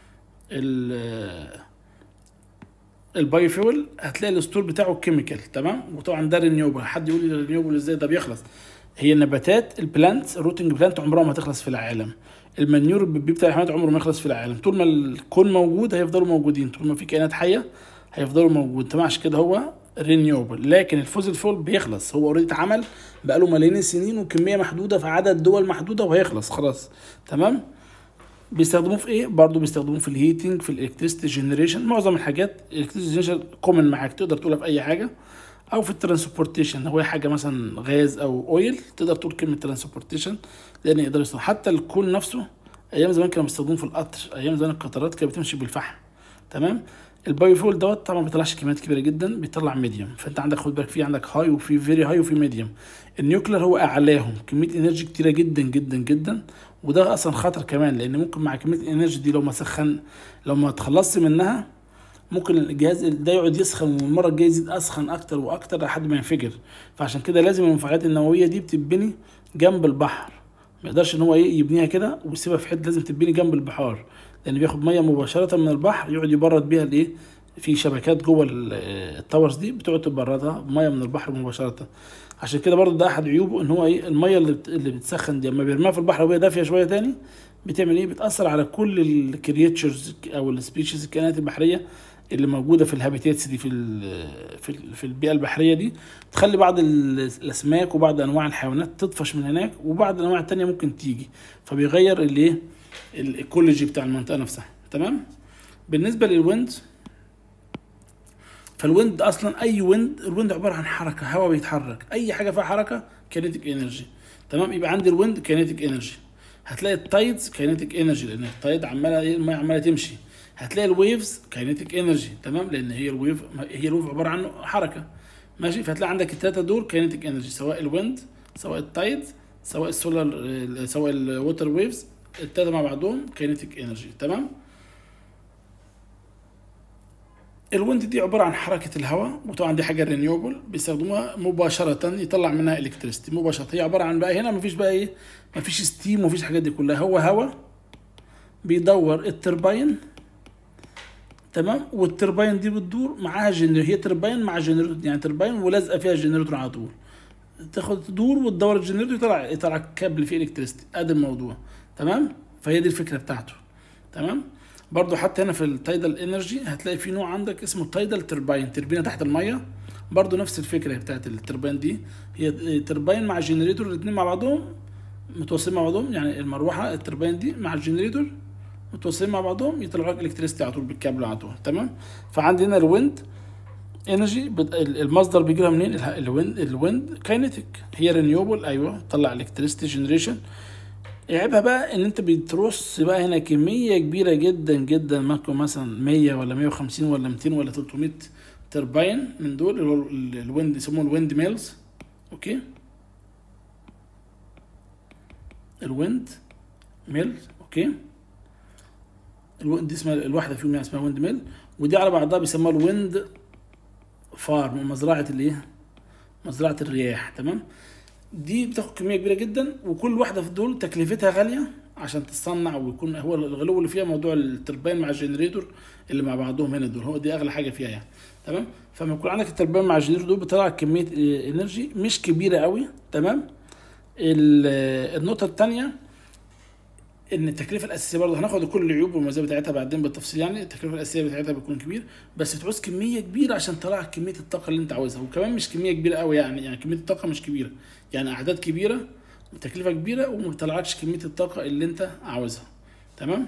البايو فيول هتلاقي الاسطول بتاعه كيميكال. تمام. وطبعا ده رينيوبل. حد يقول لي رينيوبل ازاي، ده بيخلص. هي النباتات البلانت، الروتنج بلانت عمرها ما هتخلص في العالم. المنيور بتاع الحيوانات عمره ما يخلص في العالم، طول ما الكون موجود هيفضلوا موجودين، طول ما في كائنات حيه هيفضلوا موجود. تمام. عشان كده هو رينيوبل. لكن الفوزل فول بيخلص، هو اوريدي اتعمل بقاله ملايين السنين وكميه محدوده في عدد دول محدوده وهيخلص خلاص. تمام. بيستخدموه في ايه برضه، بيستخدموه في الهيتنج، في الالكتريستي جنريشن، معظم الحاجات الالكتريستي جنريشن كومن معاك تقدر تقولها في اي حاجه، او في الترانسبورتيشن، هو حاجه مثلا غاز او اويل تقدر تقول كلمه ترانسبورتيشن، لان يقدر يستخدم. حتى الكول نفسه ايام زمان كانوا بيستخدموه في القطر، ايام زمان القطارات كانت بتمشي بالفحم. تمام. البايو فول دوت طبعا ما بيطلعش كميات كبيره جدا، بيطلع ميديوم. فانت عندك خد بالك، في عندك هاي وفي فيري هاي وفي ميديوم. النيوكلير هو اعلاهم، كميه انرجي كتيره جدا جدا جدا، وده اصلا خطر كمان، لان ممكن مع كميه الانرجي دي لو ما تخلصت منها ممكن الجهاز ده يقعد يسخن، والمره الجايه يزيد اسخن اكتر واكتر لحد ما ينفجر. فعشان كده لازم المفاعلات النوويه دي بتتبني جنب البحر، ما يقدرش ان هو يبنيها كده ويسيبها في حته، لازم تتبني جنب البحار، لان بياخد ميه مباشره من البحر يقعد يبرد بيها الايه. في شبكات جوه التاورز دي بتقعد تبردها بميه من البحر مباشره. عشان كده برضو ده احد عيوبه، ان هو الميه اللي بتسخن دي لما بيرميها في البحر وهي دافيه شويه تاني بتعمل ايه؟ بتاثر على كل الكرياتشرز او السبيشيز، الكائنات البحريه اللي موجوده في الهابيتاتس دي، في البيئه البحريه دي، تخلي بعض الاسماك وبعض انواع الحيوانات تطفش من هناك، وبعض الانواع التانية ممكن تيجي، فبيغير الايه الايكولوجي بتاع المنطقه نفسها. تمام. بالنسبه للويند، فالويند اصلا اي ويند، الويند عباره عن حركه، هواء بيتحرك، اي حاجه فيها حركه كينيتيك انرجي. تمام. يبقى عندي الويند كينيتيك انرجي. هتلاقي التايدز كينيتيك انرجي، لان التايد عماله الميه عماله تمشي. هتلاقي الويفز كينيتيك انرجي، تمام، لان هي الويف عباره عن حركه. ماشي. فهتلاقي عندك الثلاثه دول كينيتيك انرجي، سواء الويند، سواء التايد، سواء السولار، سواء الووتر ويفز، الثلاثه مع بعضهم كينيتيك انرجي. تمام. الويند دي عباره عن حركه الهواء، وطبعا دي حاجه رينيوبل بيستخدموها مباشره يطلع منها الكتريستي مباشره. هي عباره عن بقى هنا مفيش بقى ايه، مفيش ستيم ومفيش الحاجات دي كلها، هو هواء بيدور التربين. تمام. والتربين دي بتدور معاها هي تربين مع جنريتور، يعني تربين ولازقه فيها الجنريتور على طول، تاخد تدور وتدور الجنريتور يطلع كابل فيه الكتريستي. ادي الموضوع. تمام. فهي دي الفكره بتاعته. تمام. برضو حتى هنا في التايدال انرجي هتلاقي في نوع عندك اسمه تايدال تربين، تربينه تحت الميه، برضو نفس الفكره بتاعت التربين دي، هي تربين مع جنريتور، الاثنين مع بعضهم متوصلين مع بعضهم، يعني المروحه التربين دي مع الجنريتور متوصلين مع بعضهم يطلعوا لك الكتريستي على طول بالكابل على طول. تمام. فعندي هنا الويند انرجي المصدر بيجي لها منين؟ الويند كاينيتيك، هي رينيوبل، ايوه، تطلع الكتريستي جنريشن. عيبها بقى ان انت بترص بقى هنا كميه كبيره جدا جدا، ممكن مثلا 100 ولا 150 ولا 200 ولا 300 تربين من دول، اللي هو الويند، يسموه الويند ميلز. اوكي. الويند ميلز. اوكي. الويند دي اسمها الواحده فيهم، يعني اسمها ويند ميل، ودي على بعضها بيسموها الويند فارم، مزرعه الايه، مزرعه الرياح. تمام. دي بتاخد كميه كبيره جدا، وكل واحده في دول تكلفتها غاليه عشان تصنع، ويكون هو الغلو اللي فيها موضوع التربين مع الجنريتور اللي مع بعضهم هنا دول، هو دي اغلى حاجه فيها يعني. تمام. فلما يكون عندك التربين مع الجنريتور دول بتطلع كميه انرجي مش كبيره قوي. تمام. النقطه الثانيه ان التكلفه الاساسيه برضه هناخد كل العيوب والمزايا بتاعتها بعدين بالتفصيل، يعني التكلفه الاساسيه بتاعتها بتكون كبير، بس بتعوز كميه كبيره عشان تطلع كميه الطاقه اللي انت عاوزها، وكمان مش كميه كبيره قوي، يعني كميه الطاقه مش كبيره، يعني اعداد كبيره وتكلفه كبيره وما بتطلعكش كميه الطاقه اللي انت عاوزها. تمام.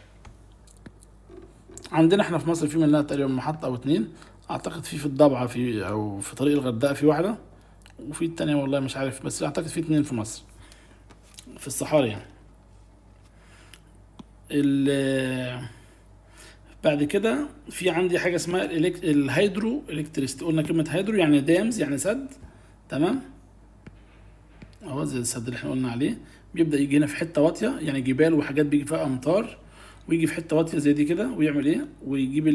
عندنا احنا في مصر في منها تقريبا محطه او اتنين، اعتقد في الضبعه، او في طريق الغردقه في واحده، وفي التانية والله مش عارف، بس اعتقد في اتنين في مصر في الصحاري يعني. بعد كده في عندي حاجه اسمها الهيدرو الكتريستي. قلنا كلمه هيدرو يعني دامز، يعني سد. تمام. اهو زي السد اللي احنا قلنا عليه، بيبدا يجي هنا في حته واطيه، يعني جبال وحاجات بيجي فيها امطار، ويجي في حته واطيه زي دي كده، ويعمل ايه، ويجيب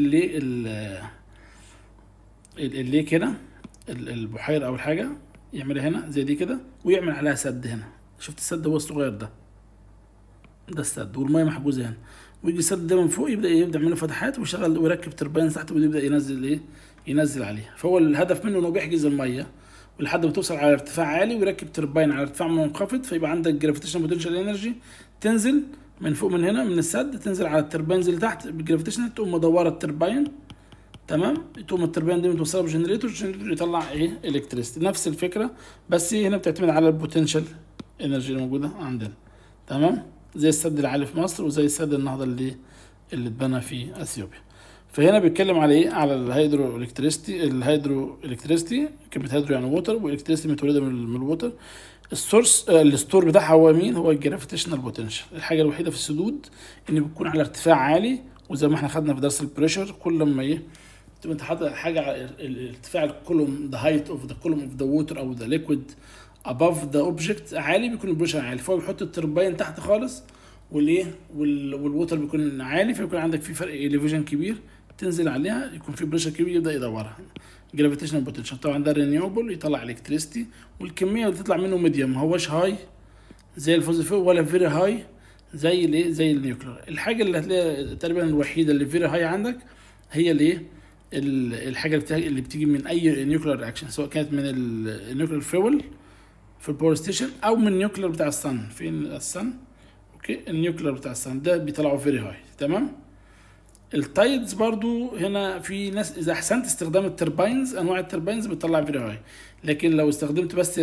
اللي كده البحيره او الحاجه، يعملها هنا زي دي كده، ويعمل عليها سد هنا. شفت السد هو الصغير ده السد، والميه محجوزه هنا، ويجي السد ده من فوق يبدا يعمل له فتحات، ويشغل ويركب تربين تحت، ويبدا ينزل عليها. فهو الهدف منه انه بيحجز الميه ولحد ما توصل على ارتفاع عالي، ويركب تربين على ارتفاع منخفض، فيبقى عندك جرافيتيشن بوتنشال انرجي تنزل من فوق، من هنا من السد، تنزل على التربينز اللي تحت بالجرافيتيشن، تقوم مدوره التربين. تمام. تقوم التربين دي متوصله بجنريتور، الجنريتور يطلع الكتريستي. نفس الفكره، بس هنا بتعتمد على البوتنشال انرجي اللي موجوده عندنا. تمام. زي السد العالي في مصر، وزي السد النهضه اللي اتبنى في اثيوبيا. فهنا بيتكلم على ايه؟ على الهيدرو الكتريستي. كلمه هيدرو يعني ووتر، والكتريستي متولده من الووتر. السورس الستور بتاعها هو مين؟ هو الجرافيتيشنال بوتنشال. الحاجه الوحيده في السدود ان بتكون على ارتفاع عالي، وزي ما احنا خدنا في درس البريشر، كل لما ايه تبقى انت حاطط حاجه على ارتفاع الكولوم، ذا هايت اوف ذا كولوم اوف ذا ووتر او ذا ليكويد above ذا اوبجكت عالي، بيكون البريشر عالي، فهو بيحط التربين تحت خالص، والايه والووتر بيكون عالي، فيكون عندك في فرق اليفيجن كبير، تنزل عليها يكون في بريشر كبير يبدا يدورها. جرافيتيشنال بوتنشال طبعا ده رينيوبل يطلع الكتريستي، والكميه اللي تطلع منه ميديوم، ما هوش هاي زي الفوزل فوق ولا فيري هاي زي الايه زي النيوكلير. الحاجه اللي هتلاقيها تقريبا الوحيده اللي فيري هاي عندك هي الايه الحاجه اللي بتيجي من اي نيوكلير رياكشن، سواء كانت من النيوكلير فيول في الباور ستيشن او من النيوكلير بتاع الصن. فين الصن؟ اوكي، النيوكلير بتاع الصن ده بيطلعوا فيري هاي. تمام. التايدز برضو هنا في ناس اذا احسنت استخدام الترباينز، انواع الترباينز بتطلع فيري هاي، لكن لو استخدمت بس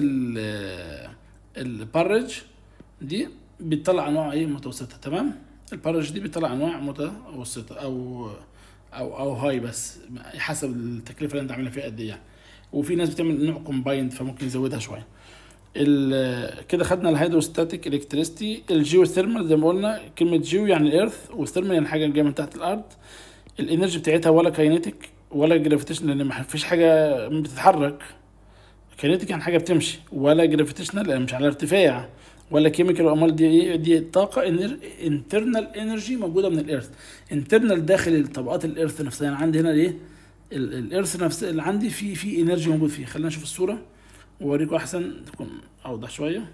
البارج دي بتطلع انواع ايه متوسطه. تمام. البارج دي بتطلع انواع متوسطه او هاي، بس حسب التكلفه اللي انت عاملها فيها قد ايه يعني. وفي ناس بتعمل نوع كومبايند فممكن يزودها شويه. كده خدنا الهيدروستاتيك الكتريستي. الجيو ثيرمال زي ما قلنا، كلمه جيو يعني الارث، والثيرمال يعني حاجه جايه من تحت الارض. الانرجي بتاعتها ولا كاينيتيك ولا جرافيتيشن، لان ما فيش حاجه بتتحرك. كاينيتيك يعني حاجه بتمشي، ولا جرافيتيشنال لان مش على ارتفاع، ولا كيميكال. امال دي ايه؟ دي طاقه انترنال انرجي موجوده من الارث، انترنال داخل طبقات الارث نفسها. يعني عندي هنا ايه الارث نفسه اللي عندي في انرجي موجود فيه. خلينا نشوف الصوره واوريكم احسن تكون اوضح شويه.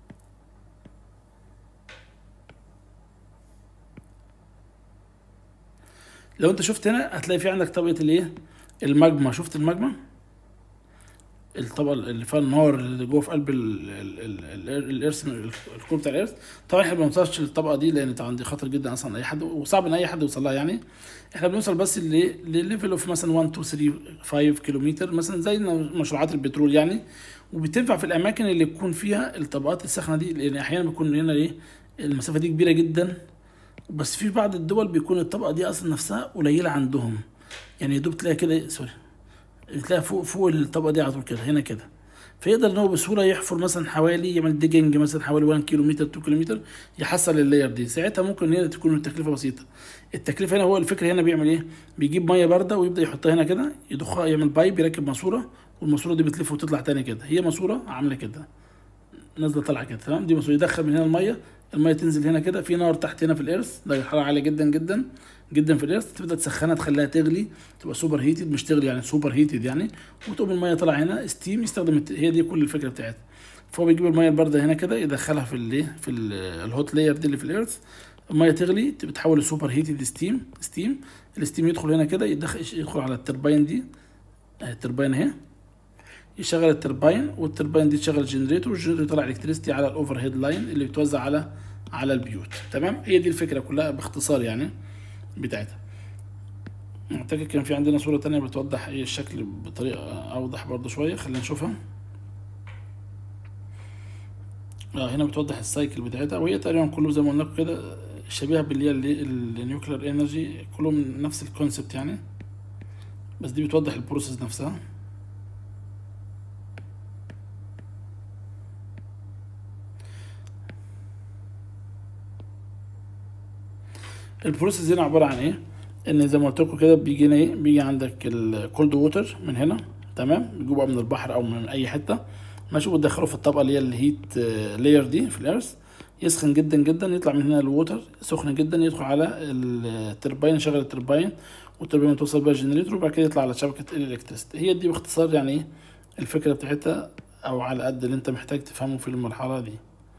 لو انت شفت هنا هتلاقي في عندك طبقه الايه الماجما. شفت الماجما؟ الطبقه اللي فيها النار اللي جوه في قلب الارث، الكور بتاع الارث. طبعا احنا ما بنوصلش للطبقه دي لان طبعا دي خطر جدا اصلا اي حد، وصعب ان اي حد يوصل لها يعني. احنا بنوصل بس لليفل اوف مثلا 1 2 3 5 كيلومتر مثلا، زي مشروعات البترول يعني. وبتنفع في الاماكن اللي يكون فيها الطبقات الساخنه دي، لان احيانا بيكون هنا ايه المسافه دي كبيره جدا، بس في بعض الدول بيكون الطبقه دي اصلا نفسها قليله عندهم، يعني يا دوب تلاقي كده سوري تلاقي فوق الطبقه دي على طول كده هنا كده. فيقدر ان هو بسهوله يحفر مثلا حوالي، يعمل ديجنج مثلا حوالي 1 كيلومتر 2 كيلومتر يحصل اللاير دي. ساعتها ممكن هنا تكون التكلفه بسيطه. التكلفه هنا هو الفكره هنا بيعمل ايه؟ بيجيب ميه بارده ويبدا يحطها هنا كده، يضخها، يعمل بايب، يركب ماسوره، والماسوره دي بتلف وتطلع تاني كده. هي ماسوره عامله كده نازله طالعه كده. تمام. دي ماسوره يدخل من هنا الميه تنزل هنا كده، في نار تحت هنا في الارث درجه حراره عاليه جدا جدا جدا في الارث، تبدا تسخنها تخليها تغلي، تبقى سوبر هيتد، مش تغلي يعني سوبر هيتد يعني، وتقوم الميه طالعه هنا ستيم يستخدم هي دي كل الفكره بتاعتها. فهو بيجيب الميه البارده هنا كده يدخلها في الايه في الهوت لاير دي اللي في الارث، الميه تغلي بتتحول لسوبر هيتد ستيم. الستيم يدخل هنا كده يدخل على التربين دي، التربين اهي، يشغل التربين، والتربين دي تشغل الجنريتور، والجنريتور يطلع الكتريستي على الاوفر هيد لاين اللي بتوزع على البيوت. تمام. هي دي الفكره كلها باختصار يعني بتاعتها. اعتقد كان في عندنا صوره تانية بتوضح ايه الشكل بطريقه اوضح برضو شويه، خلينا نشوفها. هنا بتوضح السايكل بتاعتها، وهي تقريبا كله زي ما قلنا كده شبيهه باللي هي النيوكلير انرجي، كلهم نفس الكونسبت يعني، بس دي بتوضح البروسيس نفسها. البروسيس هنا عباره عن ايه؟ ان زي ما قلت لكم كده بيجي ايه، بيجي عندك الكولد ووتر من هنا. تمام. بيجيبوها من البحر او من اي حته ماشي، وتدخله في الطبقه اللي هي الهيت لاير دي في الارث، يسخن جدا جدا، يطلع من هنا الووتر سخن جدا، يدخل على التربين، يشغل التربين، والتربين توصل بيها الجنريتور، وبعد كده يطلع على شبكه الالكتريستي. هي دي باختصار يعني ايه الفكره بتاعتها، او على قد اللي انت محتاج تفهمه في المرحله دي.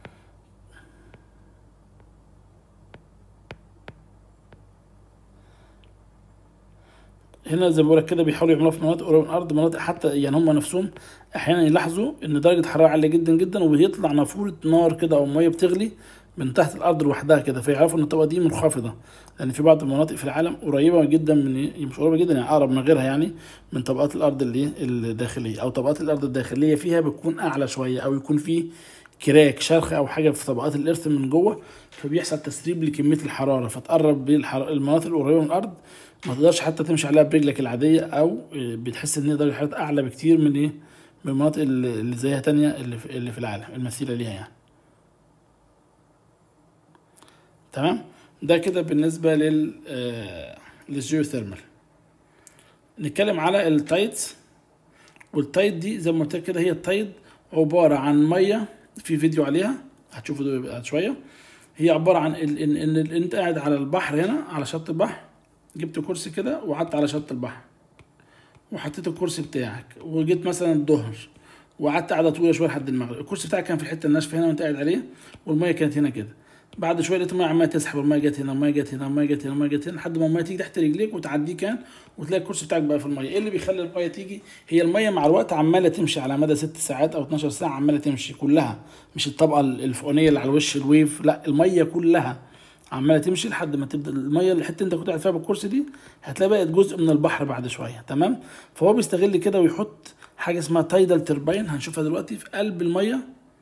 هنا زي ما بقولك كده بيحاولوا يعملوها في مناطق قريبه من الارض، مناطق حتى يعني هم نفسهم احيانا يلاحظوا ان درجه حراره عاليه جدا جدا، وبيطلع نافوره نار كده او ميه بتغلي من تحت الارض لوحدها كده، فيعرفوا ان الطبقه دي منخفضه. لان في بعض المناطق في العالم قريبه جدا من مش قريبه جدا يعني اقرب من غيرها يعني من طبقات الارض الداخليه، او طبقات الارض الداخليه فيها بتكون اعلى شويه، او يكون في كراك شرخ او حاجه في طبقات الارث من جوه، فبيحصل تسريب لكميه الحراره، فتقرب المناطق القريبه من الارض ما تقدرش حتى تمشي عليها برجلك العاديه، او بتحس ان هي درجه حرارتها اعلى بكتير من ايه من المناطق اللي زيها تانية اللي في العالم المثيله ليها يعني. تمام. ده كده بالنسبه للجيوثيرمال. نتكلم على التايدز. والتايد دي زي ما قلت لك كده، هي التايد عباره عن ميه، في فيديو عليها هتشوفوا ده بعد شويه. هي عباره عن ان انت قاعد على البحر هنا، على شط البحر، جبت كرسي كده وقعدت على شط البحر وحطيت الكرسي بتاعك، وجيت مثلا الظهر وقعدت قعده طويله شويه لحد المغرب. الكرسي بتاعك كان في الحته الناشفه هنا وانت قاعد عليه، والميه كانت هنا كده. بعد شويه لقيت الميه عماله تسحب، الميه جت هنا، الميه جت هنا، الميه جت هنا، الميه جت هنا، لحد ما الميه تيجي تحت رجليك وتعديه كان، وتلاقي الكرسي بتاعك بقى في الميه. ايه اللي بيخلي الميه تيجي؟ هي الميه مع الوقت عماله تمشي على مدى 6 ساعات او 12 ساعه، عماله تمشي كلها، مش الطبقه الفوقانيه اللي على وش الويف، لا الميه كلها عماله تمشي لحد ما تبدا الميه الحته انت كنت قاعد فيها بالكرسي دي هتلاقي بقت جزء من البحر بعد شويه. تمام. فهو بيستغل كده ويحط حاجه اسمها تايدال تربين، هنشوفها دلوقتي في قلب الميه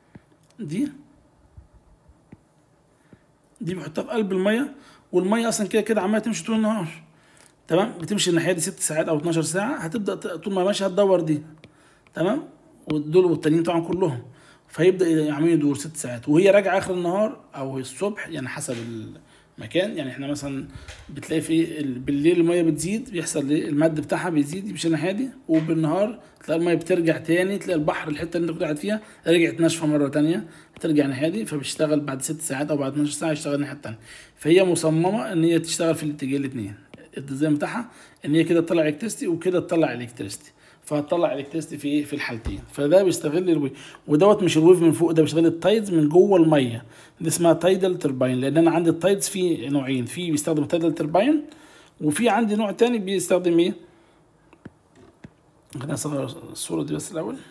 دي بيحطها في قلب الميه، والميه اصلا كده كده عماله تمشي طول النهار. تمام. بتمشي الناحيه دي 6 ساعات او 12 ساعه، هتبدا طول ما ماشيه هتدور دي. تمام. ودول والتانيين طبعا كلهم، فيبدا يعملوا يدور 6 ساعات، وهي راجعه اخر النهار او الصبح يعني حسب المكان. يعني احنا مثلا بتلاقي في بالليل الميه بتزيد، بيحصل ايه، المد بتاعها بيزيد يمشي الناحيه دي، وبالنهار تلاقي الميه بترجع تاني، تلاقي البحر الحته اللي انت كنت قاعد فيها رجعت ناشفه مره تانيه، ترجع الناحيه دي، فبيشتغل بعد 6 ساعات او بعد 12 ساعه يشتغل الناحيه التانيه. فهي مصممه ان هي تشتغل في الاتجاه الاثنين. الديزاين بتاعها ان هي كده تطلع الكتريستي وكده تطلع الكتريستي، فهتطلع الكتريستي في ايه، في الحالتين. فده بيستغل الويف، ودوت مش الويف من فوق، ده بيستغل التايدز من جوه الميه. دي اسمها تايدال تربين، لان انا عندي التايدز في نوعين، في بيستخدم تايدال تربين، وفي عندي نوع تاني بيستخدم ايه. خلينا نصغر الصوره دي بس الاول.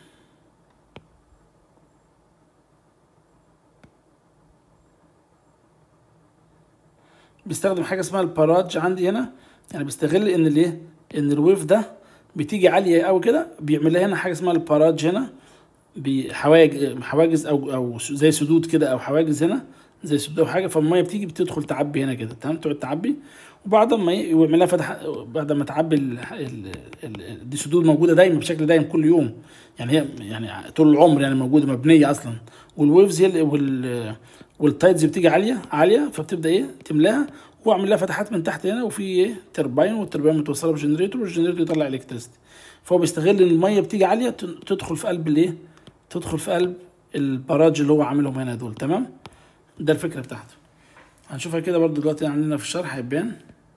بيستخدم حاجه اسمها الباراج عندي هنا، يعني بيستغل ان الايه، ان الويف ده بتيجي عاليه قوي كده، بيعمل لها هنا حاجه اسمها الباراج هنا، بحواجز او زي سدود كده او حواجز هنا زي سدود او حاجه، فالميه بتيجي بتدخل تعبي هنا كده. تمام. تقعد تعبي، وبعد ما يعملها فتح، بعد ما تعبي دي سدود موجوده دايما بشكل دايم كل يوم، يعني هي يعني طول العمر يعني موجوده مبنيه اصلا. والويفز هي والتايدز بتيجي عاليه عاليه، فبتبدا ايه تملاها، واعمل لها فتحات من تحت هنا، وفي ايه تربين، والتربين متوصله بجنريتور، والجنريتور يطلع الكتريستي. فهو بيستغل ان الميه بتيجي عاليه تدخل في قلب الايه، تدخل في قلب البراج اللي هو عاملهم هنا دول. تمام. ده الفكره بتاعته. هنشوفها كده برضو دلوقتي عندنا في الشرح هيبان.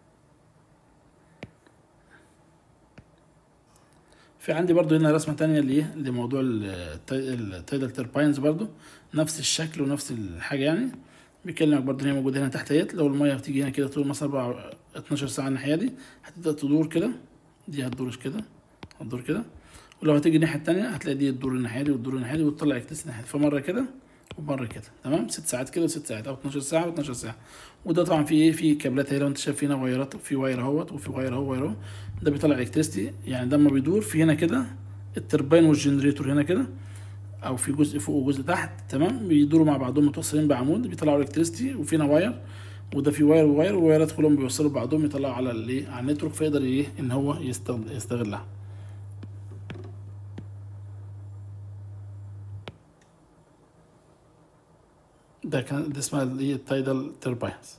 في عندي برضو هنا رسمه تانية لموضوع التايدال ترباينز، برضو نفس الشكل ونفس الحاجه يعني. بيكلمك برضو ان هي موجوده هنا تحت اهيت. لو الميه بتيجي هنا كده طول مثلا 12 ساعه الناحيه دي، هتبدا تدور كده، دي هتدور كده، هتدور كده. ولو هتيجي الناحيه التانيه هتلاقي دي تدور الناحيه دي وتدور الناحيه دي وتطلع الكتريستي الناحيه دي، فمره كده ومره كده. تمام. 6 ساعات كده و6 ساعات، او 12 ساعه و12 ساعه. وده طبعا في ايه، في كابلات اهي، لو انت شايف هنا وايرات، في واير اهوت، وفي واير اهو، واير اهو، ده بيطلع الكتريستي. يعني ده لما بيدور في هنا كده التربين والجنريتور هنا كده، او في جزء فوق وجزء تحت. تمام. بيدوروا مع بعضهم متوصلين بعمود بيطلعوا الكتريستي، وفي هنا واير، وده في واير وواير، والوايرات كلهم بيوصلوا بعضهم يطلعوا على الايه، على النتورك، فيقدر ايه ان هو يستغلها. ده اسمها الايه التايدال ترباينز.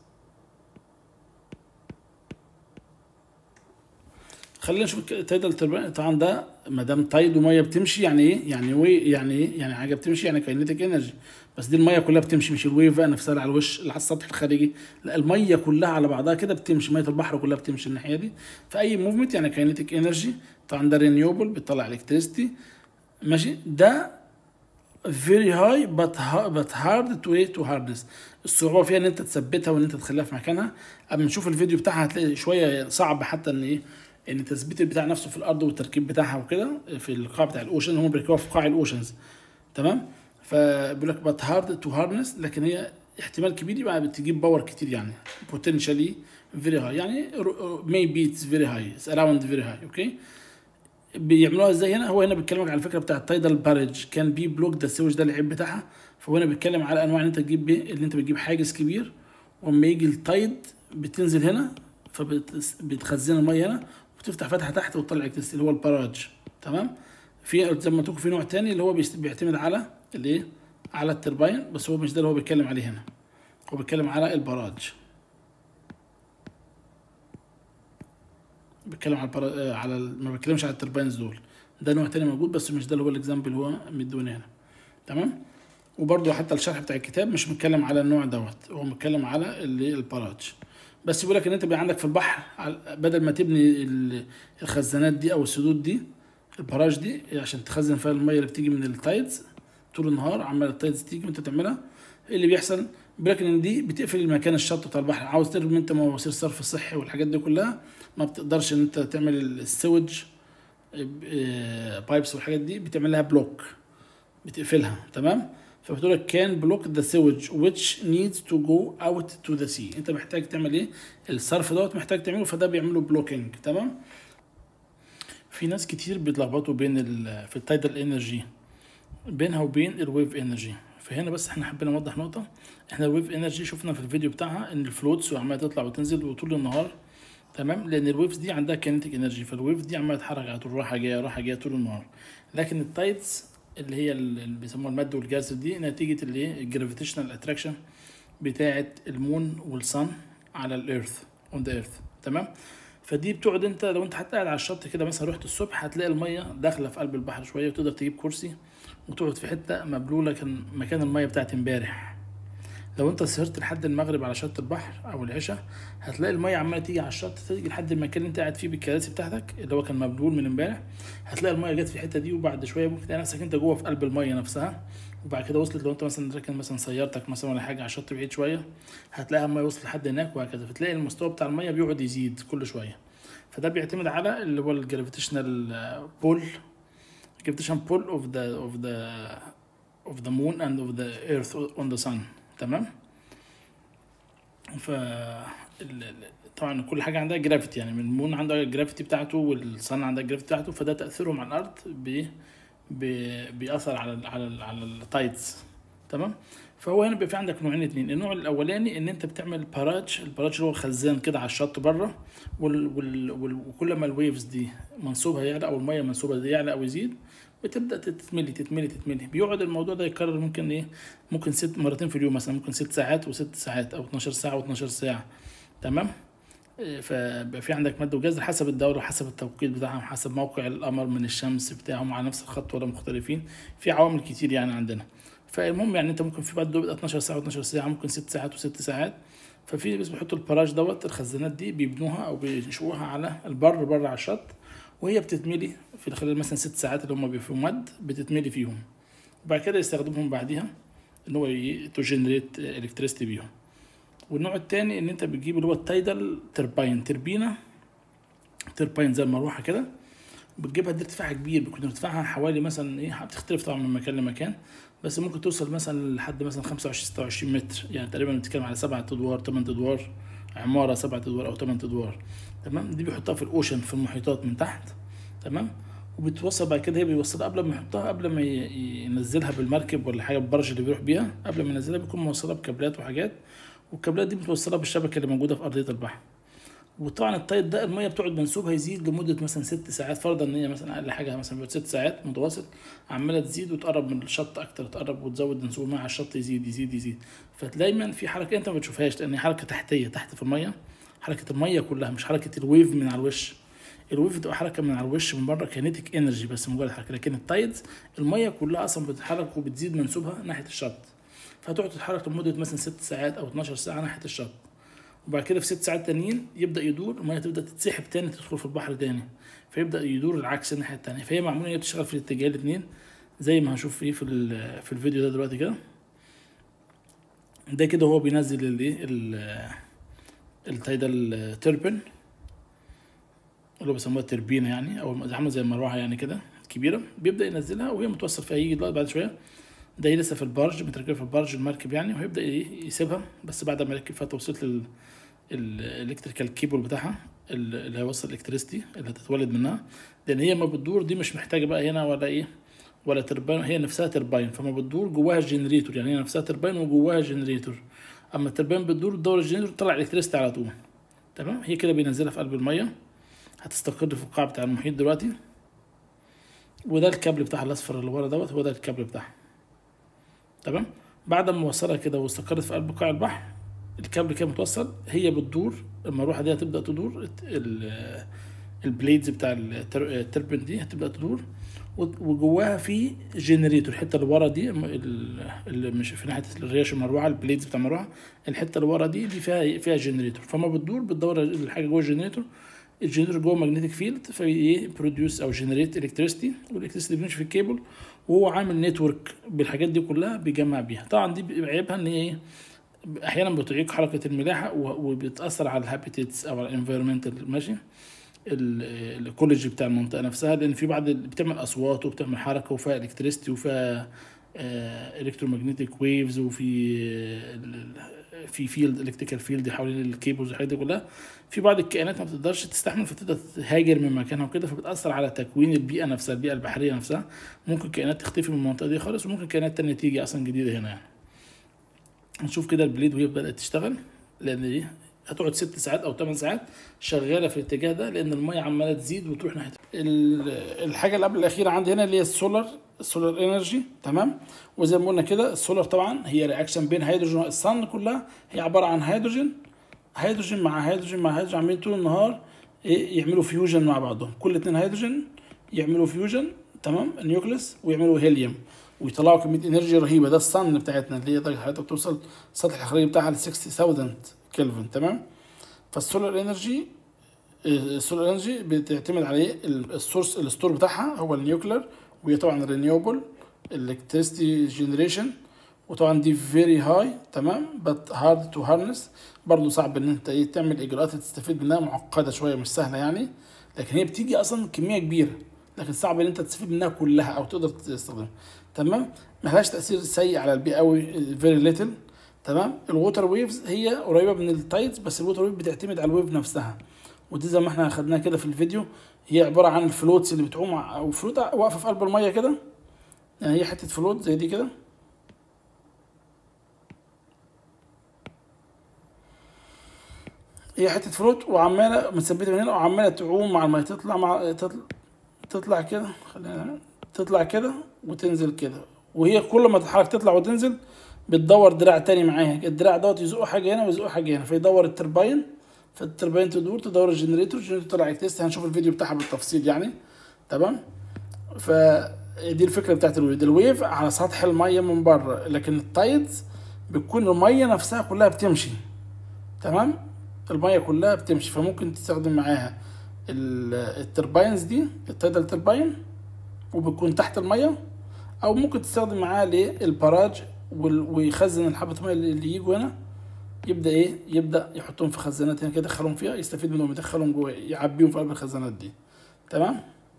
خلينا نشوف التايدال ترباين. طبعا ده ما دام تايد وميه بتمشي، يعني ايه، يعني يعني ايه، يعني حاجه بتمشي، يعني كاينتيك انرجي. بس دي الميه كلها بتمشي، مش الويف بقى نفسها اللي على الوش اللي على السطح الخارجي، لا الميه كلها على بعضها كده بتمشي، ميه البحر كلها بتمشي الناحيه دي. فاي موفمنت يعني كاينتيك انرجي. طبعا ده رينيوبل بيطلع الكتريستي. ماشي. ده very high but hard to harness. الصعوبة فيها ان انت تثبتها وان انت تخليها في مكانها. اما نشوف الفيديو بتاعها هتلاقي شوية صعب، حتى ان ايه، ان تثبيت البتاع نفسه في الارض والتركيب بتاعها وكده في القاع بتاع الاوشن، هم بيركبوها في قاع الاوشنز. تمام. فبيقول لك but hard to harness، لكن هي احتمال كبير يبقى بتجيب باور كتير، يعني potentially very high، يعني maybe it's very high it's around very high. اوكي. بيعملوها ازاي هنا؟ هو هنا بيتكلمك على الفكره بتاع التايدال بارج، كان بي بلوك ده السويش ده العيب بتاعها. فهو هنا بيتكلم على انواع ان انت تجيب بيه، اللي انت بتجيب حاجز كبير، واما يجي التايد بتنزل هنا، فبتخزن الميه هنا، وتفتح فتحه تحت وتطلع الكتريستي اللي هو الباراج. تمام. في زي ما تقول في نوع تاني اللي هو بيعتمد على الايه، على التربين، بس هو مش ده اللي هو بيتكلم عليه هنا، هو بيتكلم على الباراج. بتكلم على ما بتكلمش على التربينز دول. ده نوع تاني موجود بس مش ده اللي هو الاكزامبل اللي هو مدوني هنا. تمام. وبرده حتى الشرح بتاع الكتاب مش متكلم على النوع دوت، هو متكلم على اللي البراج بس. بيقول لك ان انت بيبقى عندك في البحر بدل ما تبني الخزانات دي او السدود دي، البراج دي عشان تخزن فيها الميه اللي بتيجي من التايدز طول النهار، عمال التايدز تيجي وانت تعملها، ايه اللي بيحصل؟ بيقول لك ان دي بتقفل المكان الشط بتاع البحر. عاوز ترمي انت مواسير صرف صحي والحاجات دي كلها، ما بتقدرش ان انت تعمل السوج بايبس والحاجات دي، بتعمل لها بلوك، بتقفلها. تمام. فبتقول لك كان بلوك ذا سيوج which needs to go out to the sea. انت محتاج تعمل ايه؟ الصرف دوت محتاج تعمله، فده بيعمله بلوكينج. تمام. في ناس كتير بيتلخبطوا في التايدال انرجي بينها وبين الويف انرجي. فهنا بس احنا حابين نوضح نقطه. احنا الويف انرجي شفنا في الفيديو بتاعها ان الفلوتس وعماله تطلع وتنزل وطول النهار. تمام. لان الويفز دي عندها كينيتيك انرجي، فالويف دي عماله تتحرك على طول، رايحه جايه رايحه جايه طول النهار. لكن التايدز اللي هي اللي بيسموها المد والجاز دي نتيجه اللي الجرافيتيشنال اتراكشن بتاعه المون والصن على الارث اون ذا ايرث. تمام. فدي بتقعد انت لو انت حتى قاعد على الشط كده مثلا، رحت الصبح هتلاقي الميه داخله في قلب البحر شويه، وتقدر تجيب كرسي وتقعد في حته مبلوله كان مكان الميه بتاعت امبارح. لو انت سهرت لحد المغرب على شط البحر او العشاء، هتلاقي الميه عماله تيجي على الشط، تيجي لحد المكان اللي انت قاعد فيه بالكراسي بتاعتك اللي هو كان مبلول من امبارح، هتلاقي الميه جت في الحته دي، وبعد شويه ممكن تلاقي نفسك انت جوه في قلب الميه نفسها. وبعد كده وصلت، لو انت مثلا راكن مثلا سيارتك مثلا ولا حاجه على الشط بعيد شويه، هتلاقي الميه وصلت لحد هناك وهكذا. فتلاقي المستوى بتاع الميه بيقعد يزيد كل شويه. فده بيعتمد على اللي هو الجرافيتيشنال بول، gravitational pull of the moon and of the earth on the sun. تمام. ف طبعا كل حاجه عندها جرافيتي، يعني من المون عندها الجرافيتي بتاعته والصن عندها الجرافيتي بتاعته، فده تاثيرهم على الارض بيأثر على التايدز. تمام. فهو هنا بيبقى في عندك نوعين اتنين. النوع الاولاني ان انت بتعمل باراج، الباراج اللي هو خزان كده على الشط بره، وكل ما الويفز دي منسوبها يعلى او الميه منسوبها دي يعلى او يزيد، بتبدا تتملي تتملي تتملي. بيقعد الموضوع ده يكرر ممكن ايه، ممكن مرتين في اليوم مثلا، ممكن 6 ساعات و6 ساعات، او 12 ساعه و12 ساعه. تمام. فبقى في عندك مد وجزر حسب الدوره وحسب التوقيت بتاعهم، حسب موقع القمر من الشمس بتاعهم على نفس الخط ولا مختلفين، في عوامل كتير يعني عندنا. فالمهم يعني انت ممكن في بعض بيبقى 12 ساعه و12 ساعه، ممكن 6 ساعات و6 ساعات. ففي بس بيحطوا البراج دوت، الخزانات دي بيبنوها او بينشئوها على البر بره على الشط، وهي بتتملي في خلال مثلا 6 ساعات اللي هم بيبقوا مد، بتتملي فيهم. وبعد كده يستخدمهم بعديها ان هو تجنريت الكتريستي بيهم. والنوع التاني ان انت بتجيب اللي هو التايدال تربين، تربين زي المروحه كده، بتجيبها دي ارتفاعها كبير، بيكون ارتفاعها حوالي مثلا ايه، بتختلف طبعا من مكان لمكان، بس ممكن توصل مثلا لحد مثلا 25 26 متر، يعني تقريبا بنتكلم على 7 ادوار 8 ادوار عماره، 7 ادوار او 8 ادوار. تمام. دي بيحطها في الاوشن، في المحيطات من تحت. تمام. وبتوصل بعد كده، هي بيوصلها قبل ما يحطها، قبل ما ينزلها بالمركب ولا حاجه بالبرج اللي بيروح بيها، قبل ما ينزلها بيكون موصلها بكابلات وحاجات، والكابلات دي بتوصلها بالشبكه اللي موجوده في ارضيه البحر. وطبعا التايد ده الميه بتقعد منسوبها يزيد لمده مثلا 6 ساعات، فرضا ان هي مثلا اقل حاجه مثلا بتقعد 6 ساعات متواصل، عماله تزيد وتقرب من الشط اكتر، تقرب وتزود منسوب الميه على الشط، يزيد يزيد يزيد. فدايما في حركه انت ما بتشوفهاش، لان هي حركه تحتيه تحت في الميه، حركه الميه كلها، مش حركه الويف من على الوش. الويف بتبقى حركه من على الوش من بره، كينيتيك انرجي بس مجرد حركه. لكن التايدز الميه كلها اصلا بتتحرك وبتزيد منسوبها ناحيه الشط، فتقعد تتحرك لمده مثلا 6 ساعات او 12 ساعه ناحيه الشط. وبعد كده في 6 ساعات تانيين يبدا يدور، الميه تبدا تتسحب تاني، تدخل في البحر تاني، فيبدا يدور العكس الناحيه التانيه. فهي معموله هي بتشتغل في الاتجاه الاثنين، زي ما هنشوف فيه في الفيديو ده دلوقتي كده. ده كده هو بينزل الايه التايدال تربن اللي هو بيسموها تربينه، يعني او عامله زي المروحه يعني كده كبيره، بيبدا ينزلها وهي متوصل فيها. يجي دلوقتي بعد شويه ده لسه في البرج، متركب في البرج المركب يعني، وهيبدا يسيبها، بس بعد ما يركب فيها توصيل الالكتريكال كيبل بتاعها اللي هيوصل الالكتريستي اللي هتتولد منها. لان هي ما بتدور دي مش محتاجه بقى هنا ولا ايه ولا تربين، هي نفسها تربين، فما بتدور جواها جنريتور، يعني هي نفسها تربين وجواها جنريتور. اما التربين بتدور الدوره الجنريتور تطلع الكتريستي على طول. تمام. هي كده بينزلها في قلب الميه، هتستقر في القاع بتاع المحيط دلوقتي. وده الكابل بتاعها الاصفر اللي ورا دوت، هو ده الكابل بتاعها. تمام. بعد ما وصلها كده واستقرت في قلب قاع البحر، الكابل كده متوصل، هي بتدور، المروحه دي هتبدا تدور، البليدز بتاع التربن دي هتبدا تدور، وجواها في جنريتور. الحته اللي ورا دي اللي مش في ناحيه الريش المروحه، البليدز بتاع المروحه، الحته اللي ورا دي فيها جنريتور. فما بتدور الحاجه جوه الجنريتور. الجنريتور جوه ماجنتيك فيلد، في بروديوس او جنريت الكتريستي، والالكتريستي بتمشي في الكيبل، وهو عامل نتورك بالحاجات دي كلها بيجمع بيها. طبعا دي عيبها ان هي احيانا بتعيق حركه الملاحه وبتاثر على الهابيتيتس او على الانفيرمنتال، ماشي، الايكولوجي بتاع المنطقه نفسها، لان في بعض بتعمل اصوات وبتعمل حركه وفيها الكتريستي وفيها الكترومagnetic ويفز، وفي في فيلد الكتريكال فيلد حوالين الكيبلز والحاجات دي كلها. في بعض الكائنات ما بتقدرش تستحمل فتبدا تهاجر من مكانها وكده، فبتاثر على تكوين البيئه نفسها، البيئه البحريه نفسها. ممكن كائنات تختفي من المنطقه دي خالص، وممكن كائنات تانية تيجي اصلا جديده هنا يعني. هنشوف كده البليد وهي بدات تشتغل، لان دي هتقعد 6 ساعات او 8 ساعات شغاله في الاتجاه ده، لان الميه عماله تزيد وتروح ناحيه الحاجه اللي قبل الاخيره عندي هنا اللي هي السولار انرجي. تمام. وزي ما قلنا كده السولار طبعا هي رياكشن بين هيدروجين والصن، كلها هي عباره عن هيدروجين مع هيدروجين مع هيدروجين، عاملين طول النهار يعملوا فيوجن مع بعضهم. كل 2 هيدروجين يعملوا فيوجن، تمام، النيوكليس، ويعملوا هيليوم ويطلعوا كميه انرجي رهيبه. ده الصن بتاعتنا اللي هي درجه حرارتها بتوصل السطح الحراري بتاعها ل 60,000 كلفن. تمام. فالسولار انرجي بتعتمد عليه السورس، الستور بتاعها هو النيوكلير، وهي طبعا رينيوبل الكتريستي جنريشن، وطبعا دي فيري هاي. تمام. بت هارد تو هارنس، برضه صعب ان انت تعمل اجراءات تستفيد منها، معقده شويه مش سهله يعني، لكن هي بتيجي اصلا كميه كبيره، لكن صعب ان انت تستفيد منها كلها او تقدر تستخدمها. تمام. ملهاش تاثير سيء على البيئه قوي، فيري ليتل. تمام. الووتر ويفز هي قريبه من التايدز، بس الووتر ويف بتعتمد على الويف نفسها، ودي زي ما احنا اخدناها كده في الفيديو، هي عباره عن الفلوتس اللي بتعوم، او فلوت واقفه في قلب الميه كده، يعني هي حته فلوت زي دي كده، هي حته فلوت وعماله مثبته من هنا وعماله تعوم مع الميه، تطلع كده، خلينا تطلع كده وتنزل كده، وهي كل ما تتحرك تطلع وتنزل بتدور دراع تاني معاها، الدراع دوت يزقوا حاجه هنا ويزقوا حاجه هنا، فيدور الترباين، فالترباين تدور الجنريتور طلع تيست. هنشوف الفيديو بتاعها بالتفصيل يعني. تمام. فدي الفكره بتاعت الويف على سطح الميه من بره، لكن التايدز بتكون الميه نفسها كلها بتمشي. تمام. الميه كلها بتمشي، فممكن تستخدم معاها الترباينز دي، التايدال ترباين، وبتكون تحت الميه، او ممكن تستخدم معاها البراج، ويخزن الحبة الميه اللي يجوا هنا، يبدا يحطهم في خزانات هنا كده، يدخلهم فيها، يستفيد منهم، يدخلهم جوه، يعبيهم في قلب الخزانات دي. تمام.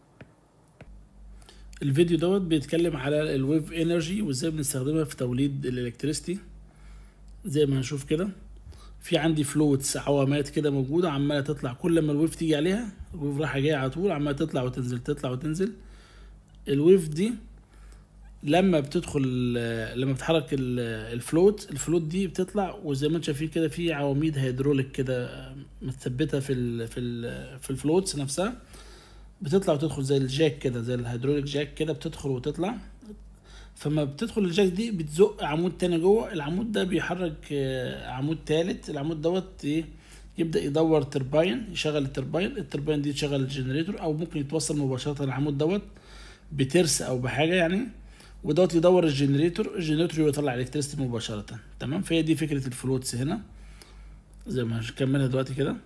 الفيديو دوت بيتكلم على الويف انرجي وازاي بنستخدمها في توليد الالكتريستي. زي ما هنشوف كده، في عندي فلوتس، عوامات كده موجوده عماله تطلع، كل ما الويف تيجي عليها، الويف رايحه جايه على طول عماله تطلع وتنزل تطلع وتنزل. الويف دي لما بتحرك الفلوت دي بتطلع، وزي ما انتم شايفين كده في عواميد هيدروليك كده متثبته في الفلوتس نفسها، بتطلع وتدخل زي الجاك كده، زي الهيدروليك جاك كده، بتدخل وتطلع. فما بتدخل الجاك دي بتزق عمود تاني جوه، العمود ده بيحرك عمود تالت، العمود دوت يبدا يدور ترباين، يشغل الترباين دي تشغل الجنريتور، او ممكن يتوصل مباشره العمود دوت بترس او بحاجه يعني، ودوت يدور الجنريتور يطلع الكتريستي مباشره. تمام. فهي دي فكره الفلوتس هنا، زي ما هنكملها دلوقتي كده.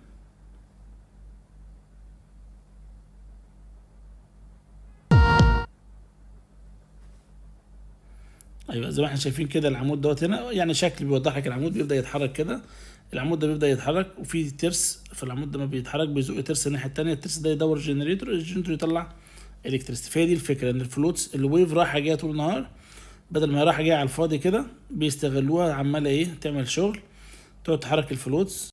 ايوه زي ما احنا شايفين كده، العمود دوت هنا يعني شكل بيوضح لك، العمود بيبدا يتحرك كده، العمود ده بيبدا يتحرك، وفي ترس، فالعمود ده ما بيتحرك بيزق ترس الناحيه الثانيه، الترس ده يدور الجنريتور يطلع الكتريستي. فهي دي الفكره، ان الفلوتس الويف رايحه جايه طول النهار، بدل ما رايحه جايه على الفاضي كده بيستغلوها، عماله تعمل شغل، تقعد تحرك الفلوتس.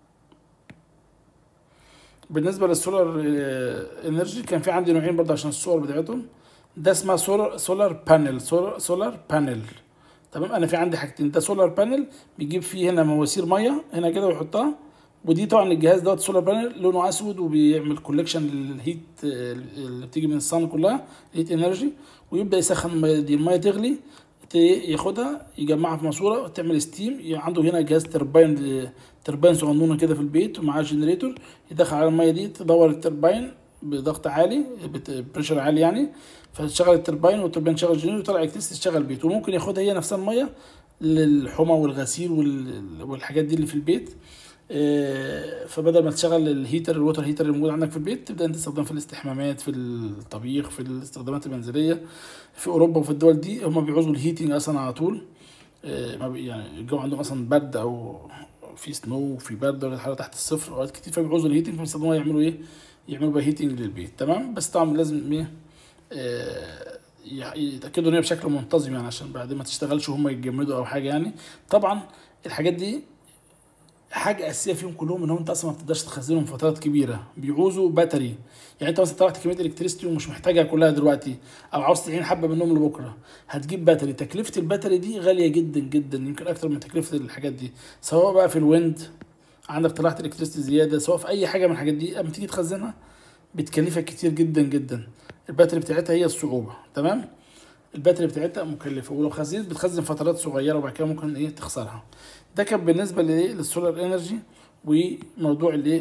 بالنسبه للسولار انرجي كان في عندي نوعين برضه عشان الصور بتاعتهم. ده اسمها سولار بانل. تمام. انا في عندي حاجتين، ده سولار بانل بيجيب فيه هنا مواسير ميه هنا كده ويحطها، ودي طبعا الجهاز دوت سولار بانل لونه اسود، وبيعمل كولكشن للهيت اللي بتيجي من الصن كلها، هيت انرجي، ويبدا يسخن الميه دي، الميه تغلي، ياخدها يجمعها في ماسوره وتعمل ستيم. عنده هنا جهاز تربين صغنونه كده في البيت ومعاه جنريتور يدخل على الميه دي تدور التربين بضغط عالي، بريشر عالي يعني، فتشغل التربين والتربين يشغل الجنريتور ويطلع الكتريستي تشغل البيت. وممكن ياخدها هي نفسها الميه للحمى والغسيل والحاجات دي اللي في البيت. فبدل ما تشغل الهيتر الووتر هيتر اللي موجود عندك في البيت، تبدا انت تستخدمه في الاستحمامات، في الطبيخ، في الاستخدامات المنزليه. في اوروبا وفي الدول دي هم بيعوزوا الهيتنج اصلا على طول. يعني الجو عندهم اصلا برد او في سنو وفي برد درجه الحراره تحت الصفر اوقات كتير، فبيعوزوا الهيتنج، فبيستخدموها يعملوا ايه؟ يعملوا بقى هيتنج للبيت. تمام. بس طبعا لازم ايه؟ يتاكدوا ان هي بشكل منتظم يعني، عشان بعد ما تشتغلش وهم يتجمدوا او حاجه يعني. طبعا الحاجات دي حاجه اساسيه فيهم كلهم، ان انت اصلا ما بتقدرش تخزنهم فترات كبيره، بيعوزوا باتري. يعني انت مثلا طلعت كميه الكتريستي ومش محتاجها كلها دلوقتي، او عاوز تعين حبه منهم لبكره، هتجيب باتري. تكلفه الباتري دي غاليه جدا جدا، يمكن اكتر من تكلفه الحاجات دي، سواء بقى في الويند عندك طلعت الكتريستي زياده، سواء في اي حاجه من الحاجات دي اما تيجي تخزنها بتكلفك كتير جدا جدا. الباتري بتاعتها هي الصعوبه. تمام. الباتري بتاعتها مكلفه، ولو خزنت بتخزن فترات صغيره وبعد كده ممكن ايه تخسرها. ده كان بالنسبه للسولار انرجي وموضوع الايه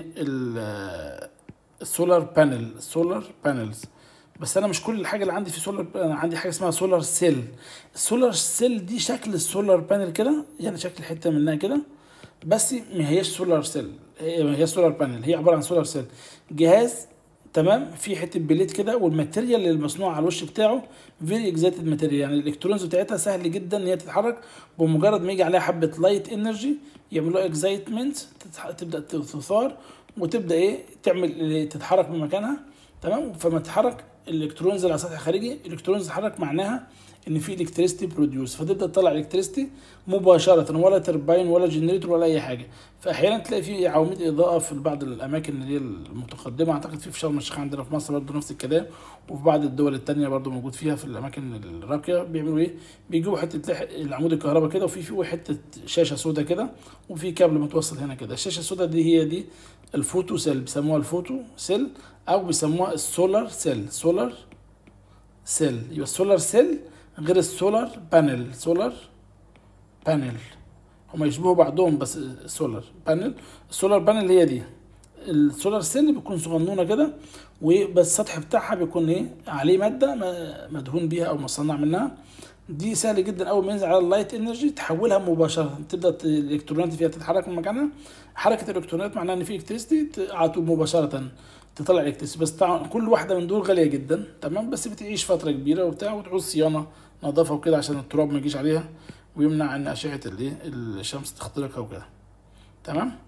السولار بانل، السولار بانلز. بس انا مش كل الحاجه اللي عندي في سولار، انا عندي حاجه اسمها سولار سيل. السولار سيل دي شكل السولار بانل كده، يعني شكل حته منها كده، بس ما هياش سولار سيل، هي سولار بانل، هي عباره عن سولار سيل، جهاز تمام في حته بليت كده، والماتيريال اللي المصنوع على الوش بتاعه فيري اكزايتد ماتيريال، يعني الالكترونز بتاعتها سهل جدا ان هي تتحرك بمجرد ما يجي عليها حبه لايت انرجي يعملوا اكزايتمنت، تبدا تثار وتبدا ايه تعمل تتحرك من مكانها. تمام. فما تتحرك الالكترونز على سطح خارجي، الالكترونز تتحرك معناها ان في الكتريستي بروديوس، فتبدا تطلع الكتريستي مباشره، ولا تربين ولا جنريتور ولا اي حاجه. فاحيانا تلاقي في عواميد اضاءه في بعض الاماكن اللي هي المتقدمه، اعتقد في شرم الشيخ عندنا في مصر برضه نفس الكلام، وفي بعض الدول التانية برضه موجود فيها في الاماكن الراقيه. بيعملوا ايه؟ بيجيبوا حته العمود الكهرباء كده، وفي فوق حته شاشه سوداء كده، وفي كابل متوصل هنا كده. الشاشه السوداء دي هي دي الفوتو سيل، بيسموها الفوتو سيل او بيسموها السولار سيل. سولار سيل يبقى السولار سيل غير السولار بانل. سولار بانل هما يشبهوا بعضهم، بس سولار بانل، السولار بانل هي دي. السولار سيل بيكون صغنونه كده، وبس السطح بتاعها بيكون ايه عليه ماده مدهون بيها او مصنع منها. دي سهل جدا، اول ما ينزل على اللايت انرجي تحولها مباشره، تبدا الالكترونات فيها تتحرك من مكانها. حركه الالكترونات معناها ان في الكتريستي على طول مباشره تطلع الكتريستي. بس طبعا كل واحده من دول غاليه جدا. تمام. بس بتعيش فتره كبيره وبتاع، وتعوز صيانه نظافه وكده عشان التراب ما يجيش عليها ويمنع ان اشعه الايه الشمس تخترقها وكده. تمام.